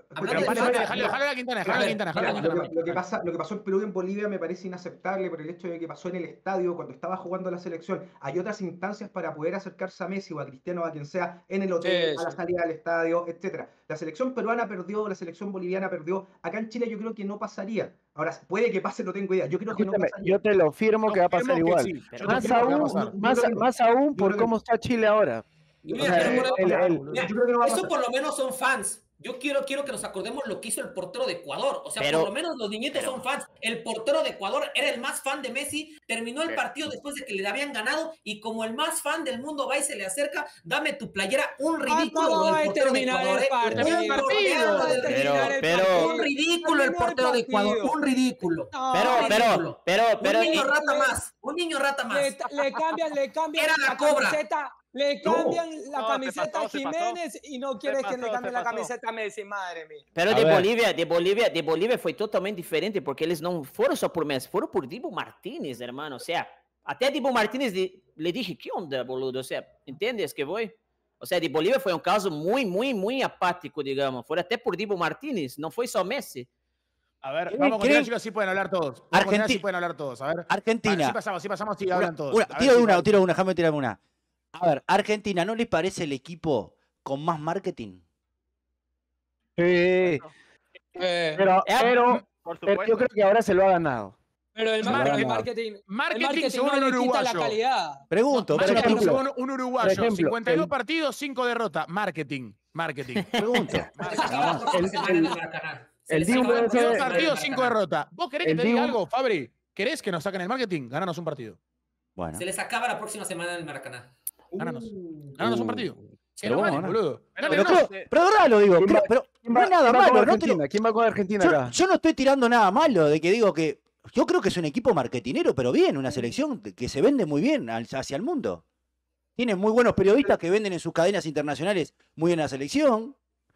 Hablando de Vale, fans, vale, déjalo, déjalo a la Quintana, déjalo a la Quintana, déjalo a la Mira, lo, Quintana. que, lo que pasa, lo que pasó en Perú y en Bolivia me parece inaceptable por el hecho de que pasó en el estadio cuando estaba jugando la selección. Hay otras instancias para poder acercarse a Messi o a Cristiano o a quien sea en el hotel, Sí, a la sí. salida del estadio, etcétera. La selección peruana perdió, la selección boliviana perdió. Acá en Chile yo creo que no pasaría. Ahora, puede que pase, no tengo idea. Yo creo que no Escúchame, pasaría. yo te lo firmo Yo que va a pasar firmo que igual. sí, yo te Más firmo que va a aún, pasar. Yo más, creo que no. más aún Yo por creo que cómo no. está Chile ahora. Y O mira, sea, pero eh, por- el- el- mira, yo creo que no va a eso pasar. por lo menos son fans. Yo quiero, quiero que nos acordemos lo que hizo el portero de Ecuador. O sea, Pero- por lo menos los niñitos pero- son fans. El portero de Ecuador era el más fan de Messi. Terminó el Pero- partido después de que le habían ganado. Y como el más fan del mundo va y se le acerca, dame tu playera. Un ridículo lo Acababa del de portero de terminar Ecuador. el ¿eh? partido. Un Acababa portero de de terminar ridículo. el pero- partido. Un ridículo el Terminó el portero de Ecuador. partido. Un ridículo. No, Pero, un pero, ridículo. pero, pero, un niño y- rata le- más. Un niño rata más. Le, le cambian, le cambian Era la cobra. camiseta, le No. cambian la No, se camiseta pasó, a se pasó. Jiménez y no quieres que le pasó, cambie se la pasó. camiseta a Messi, madre mía. Pero A de ver. Bolívia, de Bolívia, de Bolívia foi totalmente diferente, porque eles não foram só por Messi, foram por Dibu Martínez, hermano. O sea, até Dibu Martínez de- le dije, que onda, boludo? O sea, entendes que foi? O sea, de Bolívia foi um caso muito, muito, muito apático, digamos. Foi até por Dibu Martínez, não foi só Messi. A ver, ¿Creen- vamos a continuar, creen- chicos, así pueden hablar todos. Vamos a continuar, Argenti- así pueden hablar todos. A ver. Argentina. Sí pasamos, sí pasamos, sí Una- hablan todos. una- A ver, tiro sí, una, dale. tiro una, déjame tirarme una. A ver, Argentina, ¿no les parece el equipo con más marketing? Sí, Eh, pero, Eh, pero, Por pero supuesto. yo creo que ahora se lo ha ganado. pero el, Sí, mar- claro. el marketing, el Marketing, marketing según no un le quita la uruguayo. calidad. Pregunto, por Marketing ejemplo, según un uruguayo. por ejemplo, cincuenta y dos el- partidos, cinco derrotas. Marketing. Marketing. pregunto. Se les acaba la próxima El- semana el- en el Maracaná. Se el les Dibu acaba la debe próxima ser- Dos semana en el partidos, cinco Maracaná. derrotas. ¿Vos querés que El te diga Dibu- algo, Fabri? ¿Querés que nos saquen el marketing? Gánanos un partido. Bueno, Se les acaba la próxima semana en el Maracaná. Gánanos. Uh, Gánanos un partido. Que Pero no vamos, ganen, ¿no? boludo. Pero pero, Gánenos. creo- pero de verdad lo digo, ¿Quién creo- va- pero ¿Quién no va, es nada quién va con malo, no te lo- Argentina? ¿Quién va con Argentina yo, acá? yo no estoy tirando nada malo de que digo que yo creo que es un equipo marketinero, pero bien, una selección que se vende muy bien al- hacia el mundo. Tienen muy buenos periodistas que venden en sus cadenas internacionales muy bien la selección,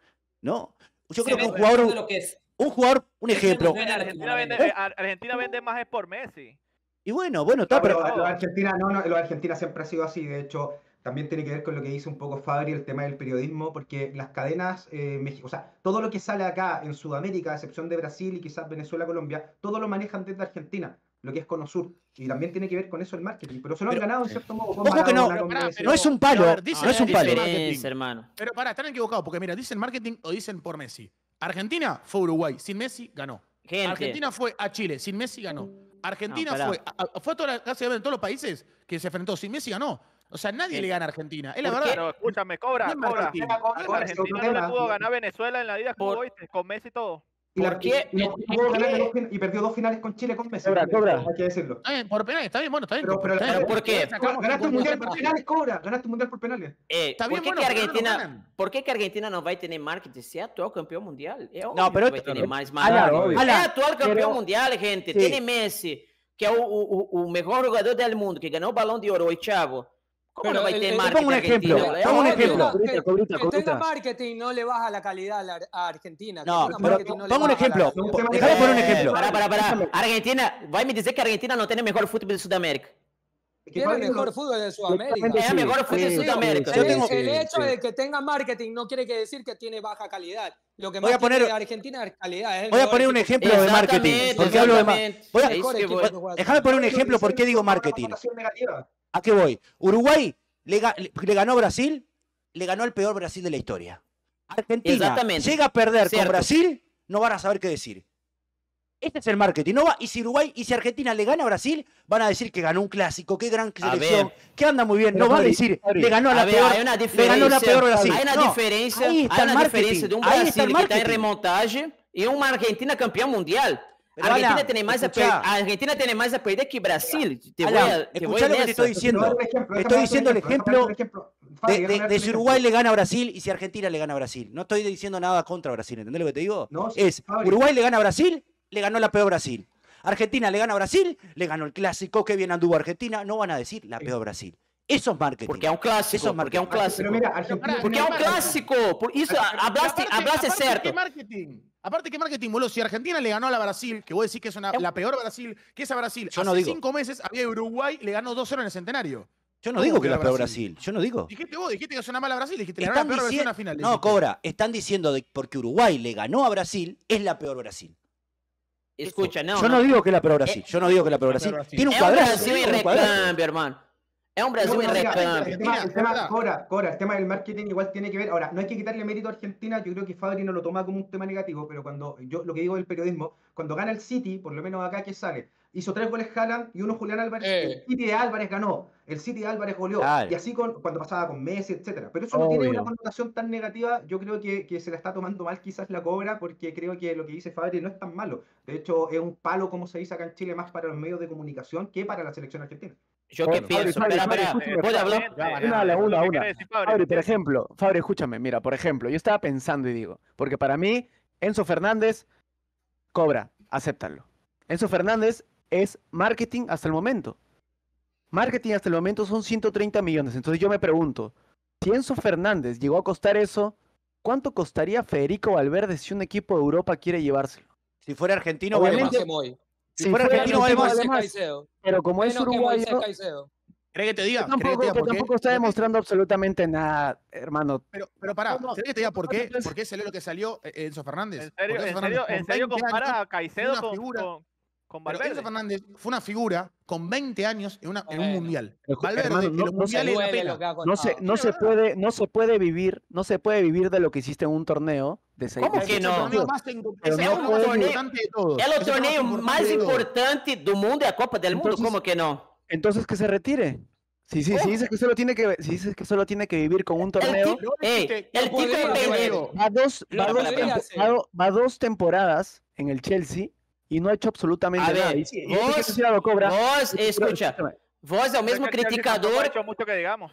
¿no? Yo Se creo que un ve jugador, de lo que es. un jugador, un Es ejemplo. muy En buena Argentina la vende, que- eh, Ar- Argentina vende más es por Messi. Y bueno, bueno, está, No, pero pero lo de Argentina, no, no, lo de Argentina siempre ha sido así. De hecho, también tiene que ver con lo que dice un poco Fabri, el tema del periodismo, porque las cadenas, eh, Mex- o sea, todo lo que sale acá en Sudamérica, a excepción de Brasil y quizás Venezuela, Colombia, todo lo manejan desde Argentina, lo que es Conosur. Y también tiene que ver con eso el marketing. Pero se lo han Pero- ganado en cierto modo. con ojo que no, Maradona, con pará, Messi. no es un palo, Pero a ver, dice- no es un dice palo. marketing. Diferencia, hermano. Pero pará, están equivocados, porque mira, dicen marketing o dicen por Messi. Argentina fue Uruguay, sin Messi ganó. Gente, Argentina fue a Chile, sin Messi ganó. Argentina No, pará. fue, a, a- fue a toda la- casi en todos los países que se enfrentó, sin Messi ganó. O sea, nadie Eh, le gana a Argentina. Es la ¿por verdad. Pero escúchame, Cobra, No es Cobra. marketing. Cobra, Cobra, Argentina otro no le tema. pudo ganar a Venezuela en la vida que Por- jugó, ¿viste? Con Messi y todo. Y, la- ¿Por qué? y no- y pudo ganar dos fin- y perdió dos finales con Chile con Messi. Cobra, también, Cobra. hay que decirlo. Está bien, por penales, está bien, bueno, está bien. Pero- pero- está bien. ¿Pero por qué? Sacamos Ganaste un cincuenta mundial por partidos. penales, Cobra. Ganaste un mundial por penales. Eh, Está por bien, que, bueno, que a pero no nos Argentina, ganan. por que, que a Argentina não vai ter marketing? Se é atual campeão mundial. É óbvio No, pero que vai esto- ter mais Alan, marketing. obvio. É Alan, atual campeão pero- mundial, gente. Sí. Tem Messi, que é o, o, o melhor jogador do mundo, que ganhou o Balão de Ouro, Oitavo. Como Pero não vai el- ter el- marketing pongo un ejemplo, argentino? É pongo un óbvio. ejemplo. Cobrita, Que, cobrita, que tenga cobrita. marketing no le baja la calidad a, la- a Argentina. Que No, tenga pero marketing no le pongo un baja la ejemplo. calidad. Un tema de- Déjame poner un Eh, ejemplo. Pará, pará, pará. Argentina, vai me dizer que a Argentina não tem o melhor futebol de Sudamérica. Que Tiene el Fabri mejor no- fútbol de Sudamérica. Exactamente, É a sí, melhor futebol de sí, Sudamérica. Yo El, tengo- el hecho sí. de que tenga marketing no quiere que decir que tiene baja calidad. Lo que Voy más a poner- tiene Argentina es calidad. es el Voy a mejor poner un equipo. ejemplo de marketing. Exactamente, Porque hablo de ma- exactamente. voy a- É isso Mejor que equipo voy. que juega. Déjame poner un ejemplo por qué digo Una marketing. connotación negativa. ¿A qué voy? Uruguay le, ga- le ganó a Brasil, le ganó al peor Brasil de la historia. Argentina Exactamente. llega a perder Cierto. con Brasil, no van a saber qué decir. Este es el marketing. No va, y si Uruguay y si Argentina le gana a Brasil, van a decir que ganó un clásico, qué gran A selección, ver. que anda muy bien. Pero No va a Fabri, decir, Fabri. le ganó a la A ver, peor, hay una le ganó la diferencia. peor Brasil. Hay una No, diferencia, ahí está hay el una marketing, diferencia de un ahí está el Brasil que está en marketing. remontagem e uma Argentina campeão mundial. Pero, A Argentina Alan, tiene más a escuchá. per- a Argentina tiene más a perder que Brasil. Te voy Alan, a, te voy escuchá lo que te nessa. estoy diciendo. Te voy a dar un ejemplo, Te déjame estoy darte un diciendo el ejemplo, déjame ejemplo darte un ejemplo. Fabri, de, déjame de- darte de un si ejemplo. Uruguay le gana a Brasil y si Argentina le gana a Brasil. No estoy diciendo nada contra Brasil, ¿entendés lo que te digo? No, sí, es, Fabri. Uruguay le gana a Brasil, le ganó la peor Brasil. Argentina le gana a Brasil, le ganó el clásico, que bien anduvo Argentina. No van a decir la peor Brasil. Eso es marketing. Porque é um clássico, Eso es porque é um marketing. clássico. Pero mira, Argentina. Porque é um Marketing. clássico. Por isso, hablaste, Aparte- hablaste aparte, certo. ¿qué marketing? Aparte, ¿qué marketing, boludo? Si Argentina le ganó a la Brasil, que vos decís que es una, la peor Brasil, que esa Brasil, Yo no hace digo. cinco meses había Uruguay, le ganó dos cero en el centenario. Yo no ¿Cómo digo que peor la peor Brasil? Brasil. Yo no digo. Dijiste vos, dijiste que es una mala Brasil, dijiste le ganó Están la peor versión diciendo. a final. No, dijiste. Cobra, están diciendo de porque Uruguay le ganó a Brasil, es la peor Brasil. Escucha, não. Yo no digo que es la peor Brasil. Yo no digo que es la peor La peor Brasil. Brasil. Tiene un É um cuadrado. Brasil em tiene un cuadrado. recâmbio, hermano. É um Brasil No, em no, mira, recâmbio. el tema, el Mira, tema- verdad. Cora, Cora, el tema del marketing igual tiene que ver. Ahora, no hay que quitarle mérito a Argentina, yo creo que Fabri no lo toma como un tema negativo, pero cuando yo lo que digo del periodismo, cuando gana el City, por lo menos acá que sale, hizo tres goles Haaland y uno Julián Álvarez, Eh. el City de Álvarez ganó, el City de Álvarez goleó, Claro. y así con, cuando pasaba con Messi, etcétera. Pero eso no tiene una Obvio. connotación tan negativa, yo creo que, que se la está tomando mal quizás la Cobra, porque creo que lo que dice Fabri no es tan malo. De hecho, es un palo, como se dice acá en Chile, más para los medios de comunicación que para la selección argentina. Yo que Fabri, penso, Fabri, espera, Fabri, espera, escúchame, ¿puedo hablar? Exactamente, Una, eso es una, lo que una. quiere decir Fabri, Fabri, ¿me por entiendes? ejemplo, Fabri, escúchame, mira, por ejemplo, yo estaba pensando y digo, porque para mí, Enzo Fernández cobra, acéptalo. Enzo Fernández es marketing hasta el momento. Marketing hasta el momento son ciento treinta millones. Entonces yo me pregunto, si Enzo Fernández llegó a costar eso, ¿cuánto costaría Federico Valverde si un equipo de Europa quiere llevárselo? Si fuera argentino, vale Obviamente- más. Más que Moy. Si fuera argentino, vale Menos más. que además, Caicedo. Pero como es Menos que Moisés uruguayo, Caicedo. ¿Querés que te que diga? ¿Querés que te tampoco, diga que por qué? tampoco está Lo que- demostrando absolutamente nada, hermano. Pero, pero pará, No, no, ¿querés que te diga por qué? no, no, ¿Por qué salió lo que salió eh, Enzo Fernández? ¿En serio, Porque en Enzo serio, Fernández en con serio veinte comparas años a Caicedo una con, figura. con, con Pero Enzo Valverde? Fernández fue una figura con veinte años en, una, en un Bueno. mundial. Pero, Valverde hermano, en no- los no se mundiales la duele pela. lo que ha No se, costado. no Sí, se verdad. puede, no se puede vivir, no se puede vivir de lo que hiciste en un torneo de seis ¿Cómo de que seis no? Es el torneo partidos. más en- Pero ese no es el puede- más importante de todos. É o Es el torneio más mais de todos. importante do mundo é a Copa del Mundo, Entonces- como que não? Entonces que se retire. Si, si, si ¿Cómo? dices que solo tiene que, si dices que solo tiene que vivir con un El torneo, tipo, ey, dijiste, el no tipo podría, é no pendejo. va dos, va, Lo dos podría tempo- hacer. va do- va dos temporadas en el Chelsea y no ha hecho absolutamente A nada. ver, Y si- y yo te quiero vos, decir algo, Cobra. vos, Pero, escucha, escúchame, vos é o mesmo Es que el Chelsea tampoco ha criticador. hecho mucho que digamos.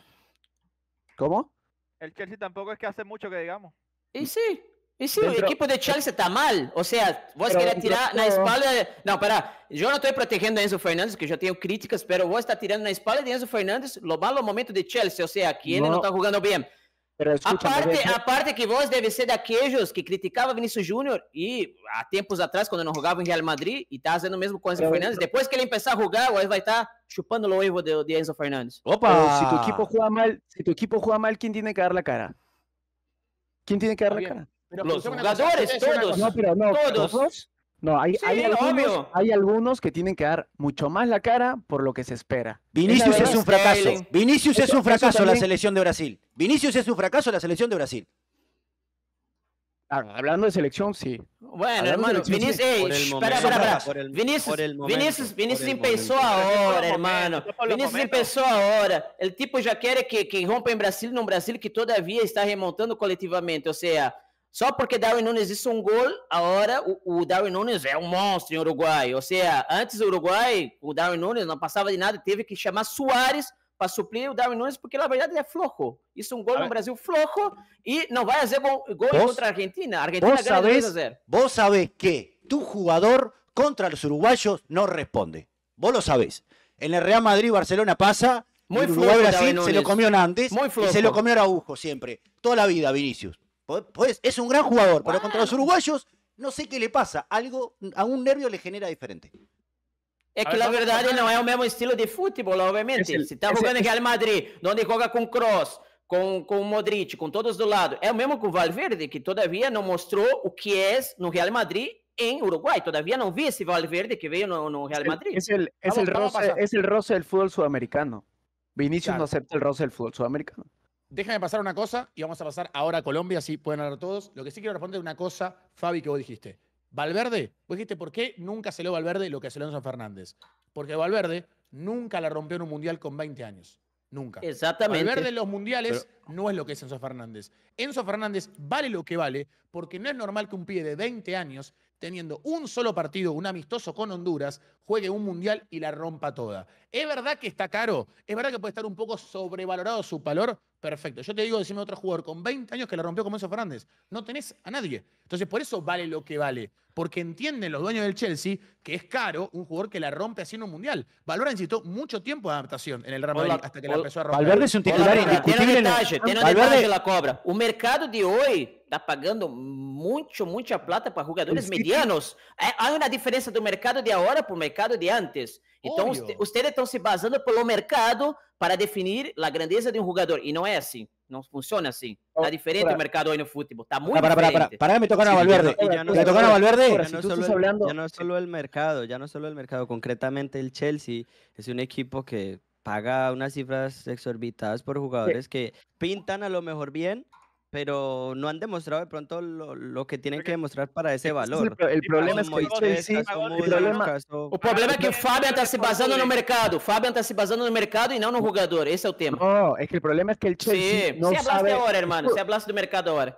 ¿Cómo? El Chelsea tampoco es que hace mucho que digamos. E sim, e sim, o Dentro- equipo de Chelsea tá mal. Ou seja, vos Pero querer dentro tirar na todo- espalda. Não, pera, eu não estou protegendo Enzo Fernandes, que eu já tenho críticas, pero vos está tirando na espalda de Enzo Fernandes lo malo momento de Chelsea, ou seja, que ele No. não está jogando bem. Pero escúchame, Aparte, de- aparte que vos deve ser daqueles que criticava Vinícius Júnior e há tempos atrás, quando não jogava em Real Madrid, e tá fazendo o mesmo com Enzo Pero- Fernandes, depois que ele começar a jogar, vos vai estar chupando o erro de, de Enzo Fernandes. pero Opa. si tu equipo juega mal, si tu equipo juega mal, ¿quién tiene que dar la cara? ¿Quién tiene que dar Está la bien. cara? Pero Los escuchame una cosa, jugadores, te voy a decir una todos. cosa. No, pero no, Todos. todos. No, hay, Sí, hay, algunos, obvio. hay algunos que tienen que dar mucho más la cara por lo que se espera. Vinicius Esa es verdad. un fracaso. Sterling. Vinicius es Eso- un fracaso eso la también- selección de Brasil. Vinicius es un fracaso la selección de Brasil. Ah, hablando de selección, sí. Bueno, Hablando hermano, de selección, Vinicius, sí. ey, Por el espera, momento, espera, espera. por el- Vinicius, por el momento, Vinicius, Vinicius por el empezó momento. Pero es por ahora, los hermano. momentos, es por los Vinicius momentos. empezó ahora. El tipo já quer que, que rompa em Brasil, num Brasil que todavia está remontando coletivamente. Ou seja, só porque Darwin Nunes hizo um gol, agora o, o Darwin Nunes é um monstro em Uruguai. Ou seja, antes o Uruguai, o Darwin Nunes não passava de nada, teve que chamar Suárez para suplir o Darwin Nunes, porque na verdade ele é flojo. Isso é um gol no Brasil flojo e não vai fazer gol, gol Vos- contra a Argentina. A Argentina Vos ganha dois a sabés, zero. vos sabés que tu jugador contra los uruguayos no responde. Vos lo sabés. En el Real Madrid, Barcelona pasa. Muy Uruguay, flojo, Brasil David se lo Núñez. comió antes Muy y flojo. se lo comió Araujo siempre. Toda la vida, Vinicius. Pues es un gran jugador, pero contra los uruguayos no sé qué le pasa. Algo, a un nervio le genera diferente. É A que ver, na vamos verdade colocar- não é o mesmo estilo de futebol, obviamente. Esse- Se tá esse- jogando em esse- Real Madrid, onde joga com Kroos, com, com o Modric, com todos do lado, é o mesmo com o Valverde, que todavia não mostrou o que é no Real Madrid em Uruguai. Todavia não vi esse Valverde que veio no, no Real Madrid. Es el, es, Vamos- el vamos a roce, pasar. es el roce del fútbol sudamericano. Vinicius Claro. no acepta el roce del fútbol sudamericano. Déjame pasar una cosa y vamos a pasar ahora a Colombia, así pueden hablar todos. Lo que sí quiero responder es una cosa, Fabi, que vos dijiste. Valverde, vos dijiste, ¿por qué nunca se lo Valverde lo que se lo Enzo Fernández? Porque Valverde nunca la rompió en un mundial con veinte años. Nunca. Exatamente. Valverde en los mundiales no es lo que es Enzo Fernández. Enzo Fernández vale lo que vale porque no es normal que un pibe de veinte años, teniendo un solo partido, un amistoso con Honduras, juegue un mundial y la rompa toda. ¿Es verdad que está caro? ¿Es verdad que puede estar un poco sobrevalorado su valor? Perfecto. Yo te digo, decime otro jugador con veinte años que la rompió como Enzo Fernández. No tenés a nadie. Entonces, por eso vale lo que vale. porque entienden los dueños del Chelsea que es caro un jugador que la rompe haciendo un mundial. Valverde necesitó mucho tiempo de adaptación en el Real Madrid Hola, hasta que la hola. empezó a romper. Valverde es un titular Olha, tem um indiscutible. en el- detalhe, tem um Valverde- detalhe la cobra. O mercado de hoje está pagando muito, muita plata para jogadores El City- medianos. É, há uma diferença do mercado de agora para o mercado de antes. Então, Obvio. usted- ustedes estão se basando pelo mercado para definir a grandeza de um jogador. E não é assim. Não funciona assim. Está Oh, diferente para- o mercado hoje no futebol. Está muy Para, para, para, para, diferente. para, me tocaron a Sí, ya Valverde. no- y ya no ¿Le solo- tocaron a Valverde? Ahora, Ya si no, tú solo estás el, hablando- ya no solo el mercado, ya no solo el mercado, concretamente el Chelsea es un equipo que paga unas cifras exorbitadas por jugadores que pintan a lo mejor bien, pero no han demostrado de pronto lo, lo que tienen que demostrar para ese Ese es valor. el, pro- el Y problema es Caso que el Moisés, Chelsea, caso el Müller, problema- caso- O problema é que o Fabian está se por basando no Mudryk. mercado. O Fabian está se basando no mercado e não no jogador. Esse é o tema. no, es que el problema es que el Chelsea Sí, no você hablaste sabe. agora, hermano. Você hablaste do mercado agora.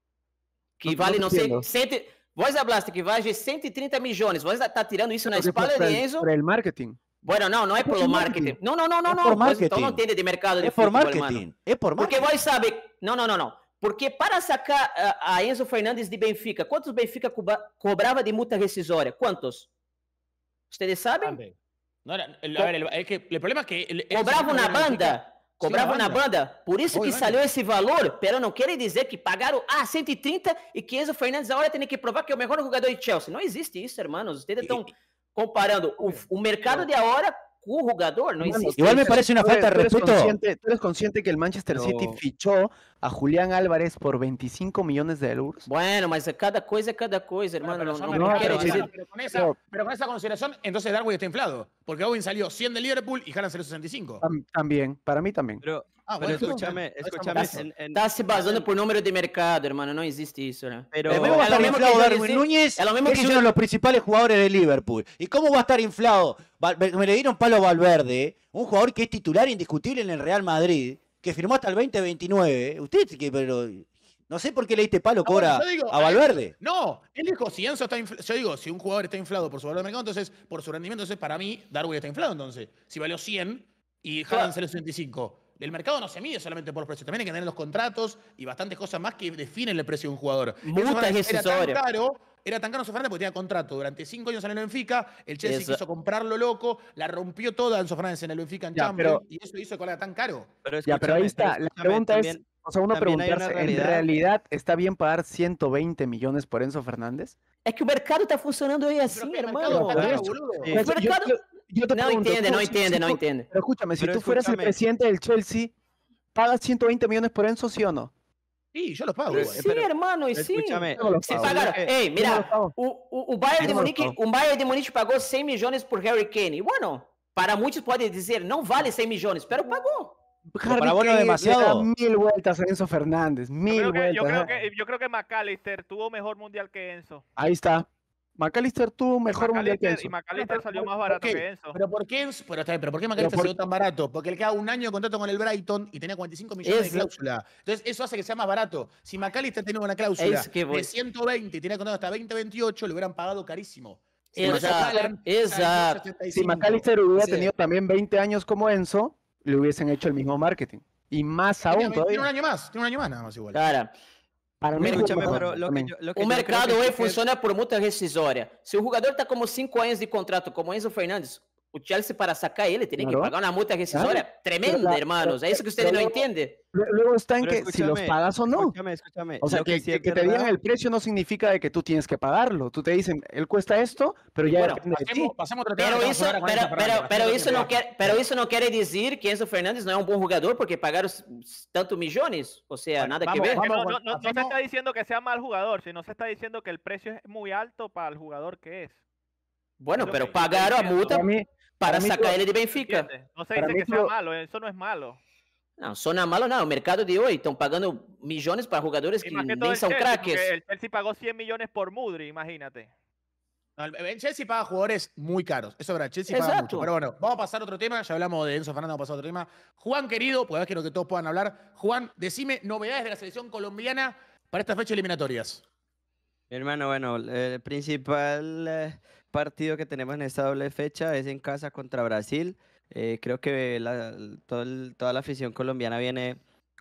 Que No- vale, no não te sei, entiendo. cento, vos hablaste que vale cento e trinta milhões. Vos está tirando isso na Porque por, espalda por de el, Enzo. por el marketing. Bueno, não, não é É por pelo marketing. marketing. Não, não, não, não, É não. por Vos então marketing. não entende de mercado de Es por futebol, marketing. hermano. Es por Porque marketing. vos sabe, não, não, não, não. Porque para sacar a, a Enzo Fernandes de Benfica, quantos Benfica coba- cobrava de multa rescisória? Quantos? Ustedes sabem? Bastante. No era- el- a ver, el- es que el problema es que... el- ese Cobrava equipo na de Benfica- banda. Cobrava na na banda. Por isso que Obviamente. saiu esse valor, pero não quer dizer que pagaram ah, cento e trinta e que Enzo Fernandes agora tem que provar que é o melhor jogador de Chelsea. Não existe isso, hermanos. Ustedes estão comparando o, o mercado de agora com o jogador. Não Hermano, existe Igual me isso. parece una Tú eres- falta de tú eres respeto. consciente- tú eres consciente que el Manchester City Pero- fichó a Julián Álvarez por veinticinco millones de euros. Bueno, mas cada coisa é cada coisa, Bueno, hermano. pero Não, son não, no, não quero mercados, pero- dizer. pero con esa, pero- pero con esa consideración, entonces Darwin está inflado. Porque Owen salió cien de Liverpool y Haaland salió sesenta y cinco. Tam- También, para mí también. Pero, Ah, pero bueno, escúchame, entonces, escúchame. estamos- en- en- Tá se basando por número de mercado, hermano. Não existe isso, né? Pero- ¿Cómo É va a lo estar mismo que inflado yo Darwin decía- Núñez? es lo mismo Que que es yo- uno de los principales jugadores de Liverpool. ¿Y cómo va a estar inflado? Val- Me le dieron palo a Valverde, un jugador que es titular indiscutible en el Real Madrid, que firmó hasta el veinte veintinueve. Usted, que, pero no sé por qué le diste palo, Ah, bueno, Cora, yo digo, a Valverde. No, él dijo, si Enzo está inflado, yo digo, si un jugador está inflado por su valor de mercado, entonces, por su rendimiento, entonces para mí, Darwin está inflado, entonces. Si valió cien y Claro. Haaland salió sesenta y cinco. El mercado no se mide solamente por los precios, también hay que tener los contratos y bastantes cosas más que definen el precio de un jugador. Multa Enzo Fernández era tan rescisória. caro, era tan caro Enzo Fernández porque tenía contrato durante cinco años en el Benfica, el Chelsea Esa- quiso comprarlo loco, la rompió toda Enzo Fernández en el Benfica en Ya, Champions, pero- y eso hizo que era tan caro. pero Ya, pero ahí escúchame, está. La escúchame, pregunta es, también- o sea, uno también hay una preguntarse, ¿en realidad. realidad está bien pagar ciento veinte millones por Enzo Fernández? É que o mercado tá funcionando aí Pero assim, que el mercado hermano. está por caro, eso. boludo. Sí. O Pues, yo- mercado yo- yo te não pregunto, entende, tú, não si- entende, si não tú- entende. Pero escúchame, si Pero tú fueras el escúchame. presidente del Chelsea, ¿pagas ciento veinte millones por Enzo, sí o no? Sí, yo los pago. Pero igual. Sim, hermano, e sim. Escúchame, Yo no lo Se pago. pagaram. que- Ei, Yo no mira, lo pago. o, o, o Bayern de Yo no lo Munique, pago. o Bayern de Munique pagou cem milhões por Harry Kane. E, bueno, para muitos podem dizer, não vale cem milhões, pero pagou. Harry para vos no es Kane le demasiado. da mil vueltas a Enzo Fernández, Yo mil creo, que, vueltas. yo, creo ¿eh? que, yo creo que McAllister tuvo mejor mundial que Enzo. Ahí está. McAllister tuvo un mejor mundial que McAllister- Enzo. y McAllister salió más ¿Por barato qué? que Enzo. Pero ¿por qué, Enzo- pero, está bien, pero ¿por qué McAllister por- salió tan barato? Porque él queda un año de contrato con el Brighton y tenía cuarenta y cinco millones Es- de cláusula. Entonces eso hace que sea más barato. Si McAllister tenía una cláusula Es que voy. de ciento veinte y tenía contrato hasta veinte veintiocho, le hubieran pagado carísimo. Si Exacto, Haaland salió exacto. setenta y Si cinco. McAllister hubiera Sí. tenido también veinte años como Enzo, le hubiesen hecho el mismo marketing. Y más Tiene- aún tiene un todavía. año más, tiene un año más nada más igual. Cara, Para mí, Escúchame, mejor pero lo que también. yo, lo que o yo creo mercado que hoje sí que- funciona por multa rescisória. Se o jogador está como cinco anos de contrato, como Enzo Fernandes, o Chelsea para sacar ele tem que Claro. pagar uma multa rescisória tremenda, Pero la- hermanos. pero- É isso que ustedes pero não luego- entendem. Lue- Luego está en Pero que si los escúchame, pagas o no. Escúchame, escúchame. O sea, lo que, sí que- es que te digan verdad- el precio no significa de que tú tienes que pagarlo. Tú te dicen, él cuesta esto, pero ya Bueno, depende de ti. Pasemos, pasemos a otro tema. Pero que vamos isso, a hablar con pero, Enzo Fernández, pero, pero pasemos a isso otro não tema. quer, pero isso não quer dizer que Enzo Fernandes não é um bom jogador porque pagaram s- tanto milhões. Ou seja, nada que vamos, ver. vamos. No, no, no, no se hacemos- está diciendo que sea mal jugador, sino se está diciendo que el precio es muy alto para el jugador que es. Bueno, Lo pero que yo estoy pagaram a diciendo. multa Para mí, para para mí sacar tú- ele de Benfica. ¿Entiendes? No se Para dice mí que sea tú- malo, eso no es malo. Não, só malo não. O mercado de hoje estão pagando milhões para jogadores Y que más que todo nem el são Chelsea, craques. porque el Chelsea pagó cien millones por Mudryk, imagínate. No, el el Chelsea paga jugadores muy caros. Eso es verdad, Chelsea paga Exacto. mucho. Pero bueno, vamos a pasar a otro tema. Ya hablamos de Enzo Fernández, vamos a pasar a otro tema. Juan, querido, pues quiero que todos puedan hablar. Juan, decime novedades de la selección colombiana para esta fecha eliminatorias. Mi hermano, bueno, el principal eh, partido que tenemos en esta doble fecha es en casa contra Brasil. Eh, creo que la- todo el- toda la afición colombiana viene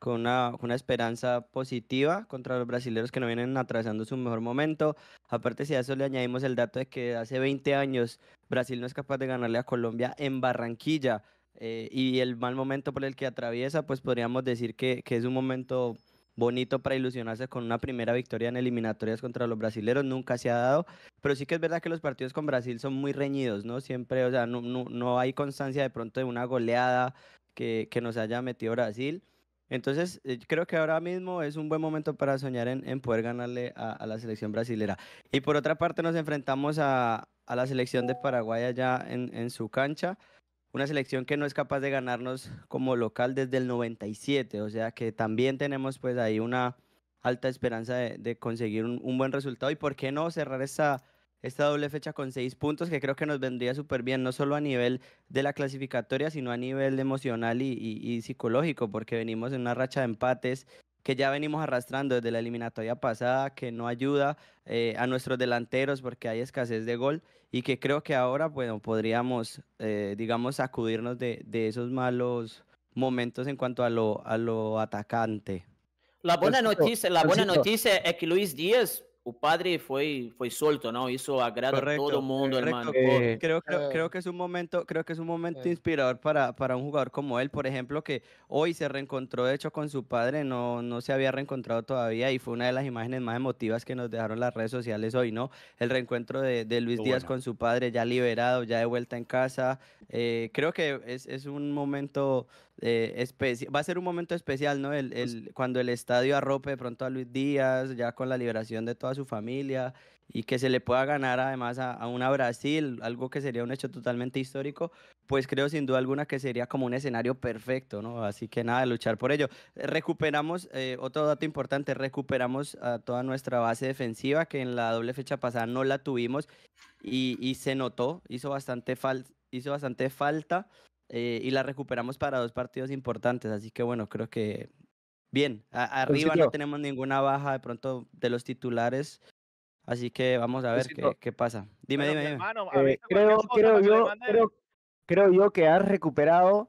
con una, con una esperanza positiva contra los brasileños que no vienen atravesando su mejor momento. Aparte, si a eso le añadimos el dato de que hace veinte años Brasil no es capaz de ganarle a Colombia en Barranquilla, eh, y el mal momento por el que atraviesa, pues podríamos decir que, que es un momento bonito para ilusionarse con una primera victoria en eliminatorias contra los brasileños. Nunca se ha dado, pero sí que es verdad que los partidos con Brasil son muy reñidos, ¿no? Siempre, o sea, no, no, no hay constancia de pronto de una goleada que, que nos haya metido Brasil. Entonces, eh, creo que ahora mismo es un buen momento para soñar en, en poder ganarle a, a la selección brasilera. Y por otra parte, nos enfrentamos a, a la selección de Paraguay allá en, en su cancha. Una selección que no es capaz de ganarnos como local desde el noventa y siete. O sea que también tenemos pues ahí una alta esperanza de, de conseguir un, un buen resultado. Y por qué no cerrar esta, esta doble fecha con seis puntos, que creo que nos vendría súper bien, no solo a nivel de la clasificatoria, sino a nivel emocional y, y- y psicológico, porque venimos en una racha de empates que ya venimos arrastrando desde la eliminatoria pasada, que no ayuda eh, a nuestros delanteros porque hay escasez de gol, y que creo que ahora, bueno, podríamos, eh, digamos, sacudirnos de, de esos malos momentos en cuanto a lo, a lo atacante. La buena Juancito, notícia, la buena Juancito, notícia é que Luiz Dias, o padre, foi, foi solto, não? Isso agrada a todo Correcto, mundo, correcto. hermano. eh, Creo, creo, Eh, creo que es un momento, creo que es un momento eh. inspirador para, para un jugador como él, por ejemplo, que hoy se reencontró de hecho con su padre, no, no se había reencontrado todavía, y fue una de las imágenes más emotivas que nos dejaron las redes sociales hoy, ¿no? El reencuentro de, de Luis Qué Díaz bueno. con su padre, ya liberado, ya de vuelta en casa. Eh, creo que es, es un momento eh, especial, va a ser un momento especial, ¿no? El, el, cuando el estadio arrope de pronto a Luis Díaz, ya con la liberación de toda su familia, y que se le pueda ganar además a, a una Brasil, algo que sería un hecho totalmente histórico, pues creo sin duda alguna que sería como un escenario perfecto, ¿no? Así que nada, luchar por ello. Eh, Recuperamos, eh, otro dato importante, recuperamos a toda nuestra base defensiva, que en la doble fecha pasada no la tuvimos, y, y se notó, hizo bastante, fal hizo bastante falta, eh, y la recuperamos para dos partidos importantes, así que bueno, creo que bien, a- arriba no Juancito, tenemos ninguna baja de pronto de los titulares. Así que vamos a ver qué, Juancito, qué pasa. Dime, Bueno, mi dime, dime. hermano, eh, avisa creo, cualquier cosa creo para que le yo, mande. creo, creo yo que has recuperado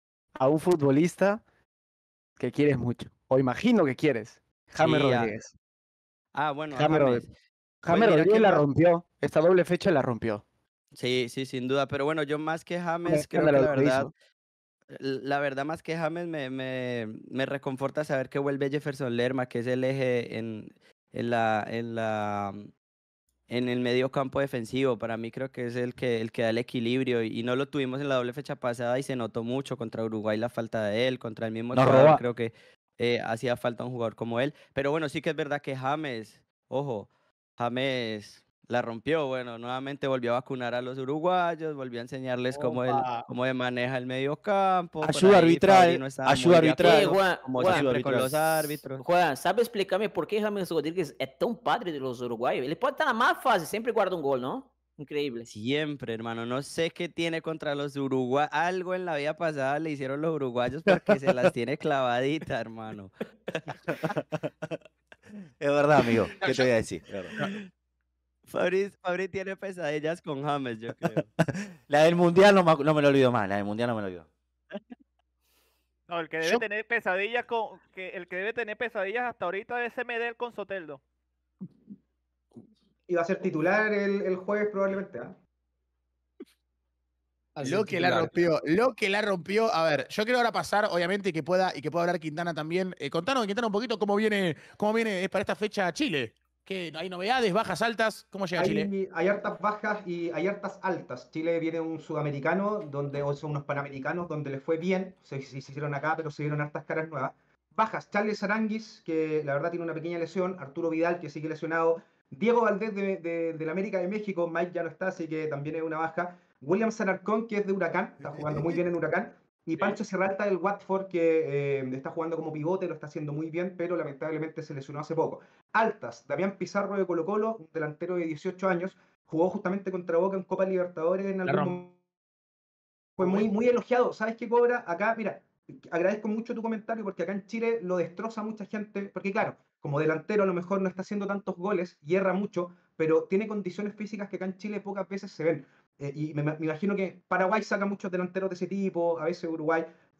a un futbolista que quieres mucho, o imagino que quieres, James Sí, ah, Rodríguez. ah, bueno, a James, Rod- James. Pues James mira Rodríguez que la más, rompió, esta doble fecha la rompió. sí, sí, sin duda. Pero bueno, yo más que Un James, creo que escándalo la lo que verdad, hizo. la verdad más que James me, me, me reconforta saber que vuelve Jefferson Lerma, que es el eje en, en la, en la, en el medio campo defensivo. Para mí creo que es el que, el que da el equilibrio, y, y no lo tuvimos en la doble fecha pasada, y se notó mucho contra Uruguay la falta de él, contra el mismo Nos Ecuador, roba. creo que eh, hacía falta un jugador como él. Pero bueno, sí que es verdad que James, ojo, James la rompió. Bueno, nuevamente volvió a vacunar a los uruguayos, volvió a enseñarles cómo, él, Opa. cómo se maneja el medio campo. Por Ayuda ahí Fabri arbitral, no estaba ayuda muy de arbitral. Ei, acuerdo, Juan, como Juan, Ayuda siempre con arbitral. los árbitros. Juan, sabe explicar-me por que James Rodrigues é tão padre dos uruguaios? Ele pode estar na má fase, sempre guarda um gol, não? Increíble. Siempre, hermano. No sé qué tiene contra los uruguayos. Algo en la vida pasada le hicieron los uruguayos porque se las tiene clavaditas, hermano. Es verdad, amigo. No, ¿Qué te yo- voy a decir? Es verdad. Fabri, Fabri tiene pesadillas con James, yo creo. La del mundial no me, acu- no me lo olvido más. La del mundial no me lo olvido. No, el que debe Yo- tener pesadillas con que el que debe tener pesadillas hasta ahorita es Medel con Soteldo. Y va a ser titular el, el jueves probablemente. ¿ah? Así Lo que la titular. rompió, lo que la rompió. A ver, yo quiero ahora pasar, obviamente, y que pueda, y que pueda hablar Quintana también. Eh, contanos, Quintana, un poquito cómo viene, cómo viene para esta fecha Chile. ¿Qué, hay novedades, bajas, altas? ¿Cómo llega Chile? Hay, hay hartas bajas y hay hartas altas. Chile viene un sudamericano, donde, o son unos panamericanos, donde les fue bien, se, se hicieron acá, pero se vieron hartas caras nuevas. Bajas, Charles Aranguis, que la verdad tiene una pequeña lesión, Arturo Vidal, que sigue lesionado, Diego Valdés de, de, de la América de México, Mike ya no está, así que también es una baja, William Sanarcón, que es de Huracán, está jugando muy bien en Huracán, y Pancho Serralta del Watford, que eh, está jugando como pivote, lo está haciendo muy bien, pero lamentablemente se lesionó hace poco. Altas, Damián Pizarro de Colo Colo, un delantero de dieciocho años, jugó justamente contra Boca en Copa Libertadores en La algún rompe. momento. Fue muy, muy elogiado. ¿Sabes qué, Cobra? Acá, mira, agradezco mucho tu comentario porque acá en Chile lo destroza mucha gente, porque claro, como delantero a lo mejor no está haciendo tantos goles, hierra mucho, pero tiene condiciones físicas que acá en Chile pocas veces se ven. Eh, y me, me imagino que Paraguay saca muchos delanteros de ese tipo, a veces Uruguay,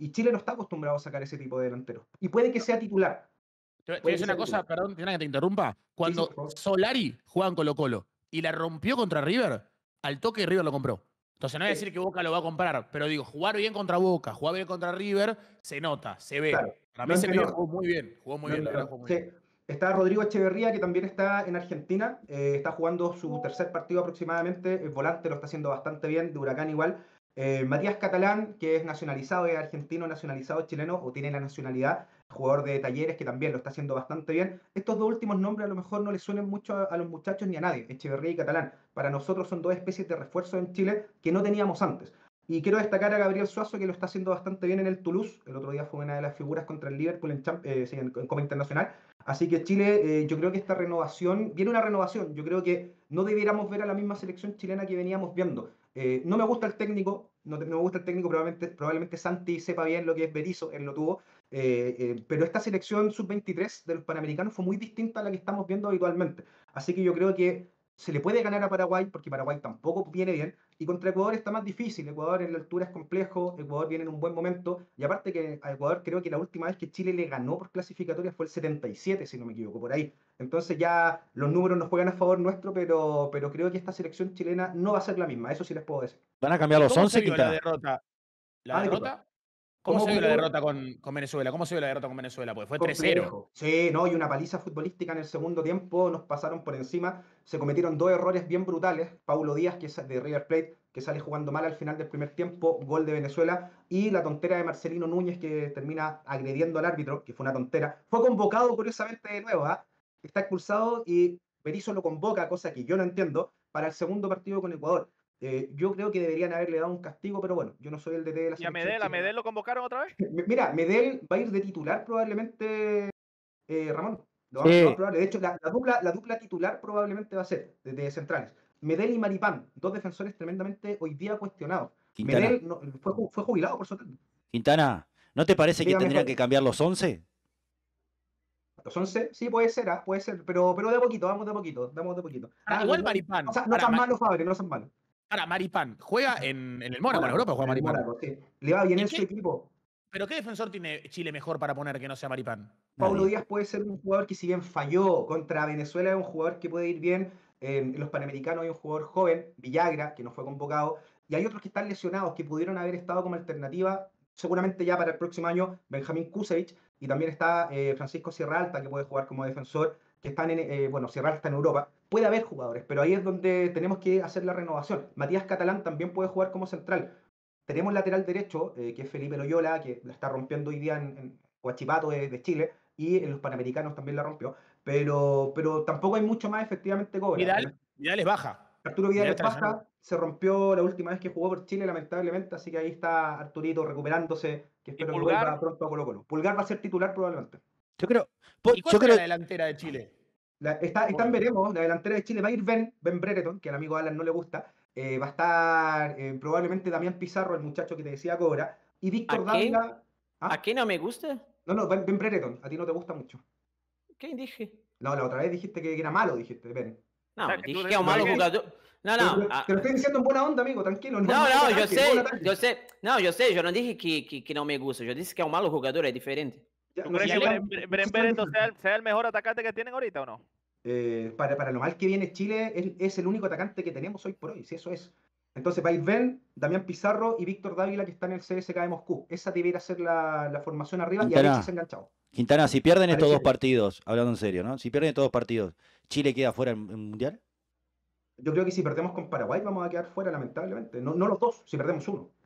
Y Chile no está acostumbrado a sacar ese tipo de delanteros. Y puede que sea titular. Te voy a Puede decir que una sea cosa, titular. perdón, Tiana, que te interrumpa. Cuando por favor. Solari juega en Colo Colo y la rompió contra River, al toque River lo compró. Entonces no voy a Sí. decir que Boca lo va a comprar, pero digo, jugar bien contra Boca, jugar bien contra River, se nota, se ve. Claro. Para No mí ese pibe entrenó. jugó muy bien, jugó muy No bien, la verdad entrenó. jugó muy Sí. bien. Está Rodrigo Echeverría, que también está en Argentina. eh, está jugando su tercer partido aproximadamente. El volante lo está haciendo bastante bien, de Huracán igual. Eh, Matías Catalán, que es nacionalizado, es argentino, nacionalizado chileno, o tiene la nacionalidad, jugador de Talleres, que también lo está haciendo bastante bien. Estos dos últimos nombres a lo mejor no les suenan mucho a, a los muchachos ni a nadie, Echeverría y Catalán. Para nosotros son dos especies de refuerzo en Chile que no teníamos antes. Y quiero destacar a Gabriel Suazo, que lo está haciendo bastante bien en el Toulouse. El otro día fue una de las figuras contra el Liverpool en, Champ eh, sí, en, en Copa Internacional. Así que Chile, eh, yo creo que esta renovación, viene una renovación, yo creo que no debiéramos ver a la misma selección chilena que veníamos viendo. Eh, no me gusta el técnico, no, te- no me gusta el técnico, probablemente, probablemente Santi sepa bien lo que es Berizzo, él lo tuvo, eh, eh, pero esta selección sub veintitrés de los Panamericanos fue muy distinta a la que estamos viendo habitualmente. Así que yo creo que se le puede ganar a Paraguay, porque Paraguay tampoco viene bien, y contra Ecuador está más difícil. Ecuador en la altura es complejo, Ecuador viene en un buen momento, y aparte que a Ecuador creo que la última vez que Chile le ganó por clasificatoria fue el setenta y siete, si no me equivoco, por ahí. Entonces ya los números nos juegan a favor nuestro, pero, pero creo que esta selección chilena no va a ser la misma, eso sí les puedo decir. ¿Van a cambiar los ¿Cómo se once, vio la Quintana? derrota? ¿La Ah, disculpa. derrota? ¿Cómo, ¿Cómo se vio la vio? derrota con, con Venezuela? ¿Cómo se vio la derrota con Venezuela? Porque fue tres cero. Complejo. Sí, no, y una paliza futbolística en el segundo tiempo, nos pasaron por encima, se cometieron dos errores bien brutales. Paulo Díaz, que es de River Plate, que sale jugando mal al final del primer tiempo, gol de Venezuela, y la tontera de Marcelino Núñez, que termina agrediendo al árbitro, que fue una tontera. Fue convocado curiosamente de nuevo, ¿ah? Está expulsado y Berizzo lo convoca, cosa que yo no entiendo, para el segundo partido con Ecuador. Eh, yo creo que deberían haberle dado un castigo, pero bueno, yo no soy el D T de la ¿Y a selección Medel, a chilena. Medel lo convocaron otra vez? Mira, Medel va a ir de titular probablemente, eh, Ramón. Lo más, Sí. lo más probable. De hecho, la, la dupla, la dupla titular probablemente va a ser de, de centrales. Medel y Maripán, dos defensores tremendamente hoy día cuestionados. Quintana. Medel no- fue, ju- fue jubilado por suerte. Quintana, ¿no te parece que Dígame, tendrían Jorge. que cambiar los once? Los once, sí, puede ser, ah, puede ser, pero, pero de a poquito, vamos de a poquito, vamos de a poquito. Ahora, Ah, igual no, Maripán. o sea, no Ahora, tan Ma- malo, Fabre, no tan malo. ahora, Maripán. Juega en, en el Mónaco, en Europa juega en el Maripán. Mónaco, sí. Le va bien ¿Y en qué? su equipo. ¿Pero qué defensor tiene Chile mejor para poner que no sea Maripán? Paulo Nadie. Díaz puede ser un jugador que, si bien falló contra Venezuela, es un jugador que puede ir bien. En los Panamericanos hay un jugador joven, Villagra, que no fue convocado, y hay otros que están lesionados, que pudieron haber estado como alternativa, seguramente ya para el próximo año, Benjamín Kusevich, y también está eh, Francisco Sierra Alta, que puede jugar como defensor, que están en, eh, bueno, Sierra Alta está en Europa. Puede haber jugadores, pero ahí es donde tenemos que hacer la renovación. Matías Catalán también puede jugar como central. Tenemos lateral derecho, eh, que es Felipe Loyola, que la está rompiendo hoy día en, en Huachipato de, de Chile, y en los Panamericanos también la rompió, pero, pero tampoco hay mucho más efectivamente cobra. Vidal, Vidal es baja. Arturo Vidal Vidal es está lesionado. baja, se rompió la última vez que jugó por Chile, lamentablemente, así que ahí está Arturito recuperándose, que espero que Pulgar? vuelva pronto a Colo Colo. Pulgar va a ser titular probablemente. Yo creo. po- ¿Y cuál Yo será creo. la delantera de Chile? La- está, está en Bueno. veremos, la delantera de Chile va a ir Ben, Ben Brereton, que al amigo Alan no le gusta. Eh, va a estar eh, probablemente Damián Pizarro, el muchacho que te decía Cobra, y Víctor ¿A quién? Dávila. ¿Ah? ¿A qué no me gusta? No, no, Ben, Ben Brereton, a ti no te gusta mucho. ¿Qué dije? No, la otra vez dijiste que era malo, dijiste, Ben. No, O sea, que dije tú que es un eres- malo tú eres- jugador. No, Pero no. te- ah, te lo estoy diciendo en buena onda, amigo, tranquilo. No, no, ataque, yo no sé, ataque. yo sé. No, yo sé, yo no dije que, que, que no me gusta. Yo dije que es un malo jugador, es diferente. Ya, ¿Tú no, crees si que ya Bren- le- Bren- no Bren sé Brereton si- sea, el- sea el mejor atacante que tienen ahorita o no? Eh, para, para lo mal que viene Chile, es, es el único atacante que tenemos hoy por hoy, si eso es. Entonces va a ir Ben, Damián Pizarro y Víctor Dávila, que está en el C S K de Moscú. Esa debería ser la, la formación arriba, y Quintana. Alexis enganchado. Quintana, si pierden estos Parece dos que- partidos, hablando en serio, ¿no? Si pierden estos dos partidos, ¿Chile queda fuera en el Mundial? Yo creo que si perdemos con Paraguay vamos a quedar fuera, lamentablemente. No, no los dos, si perdemos uno.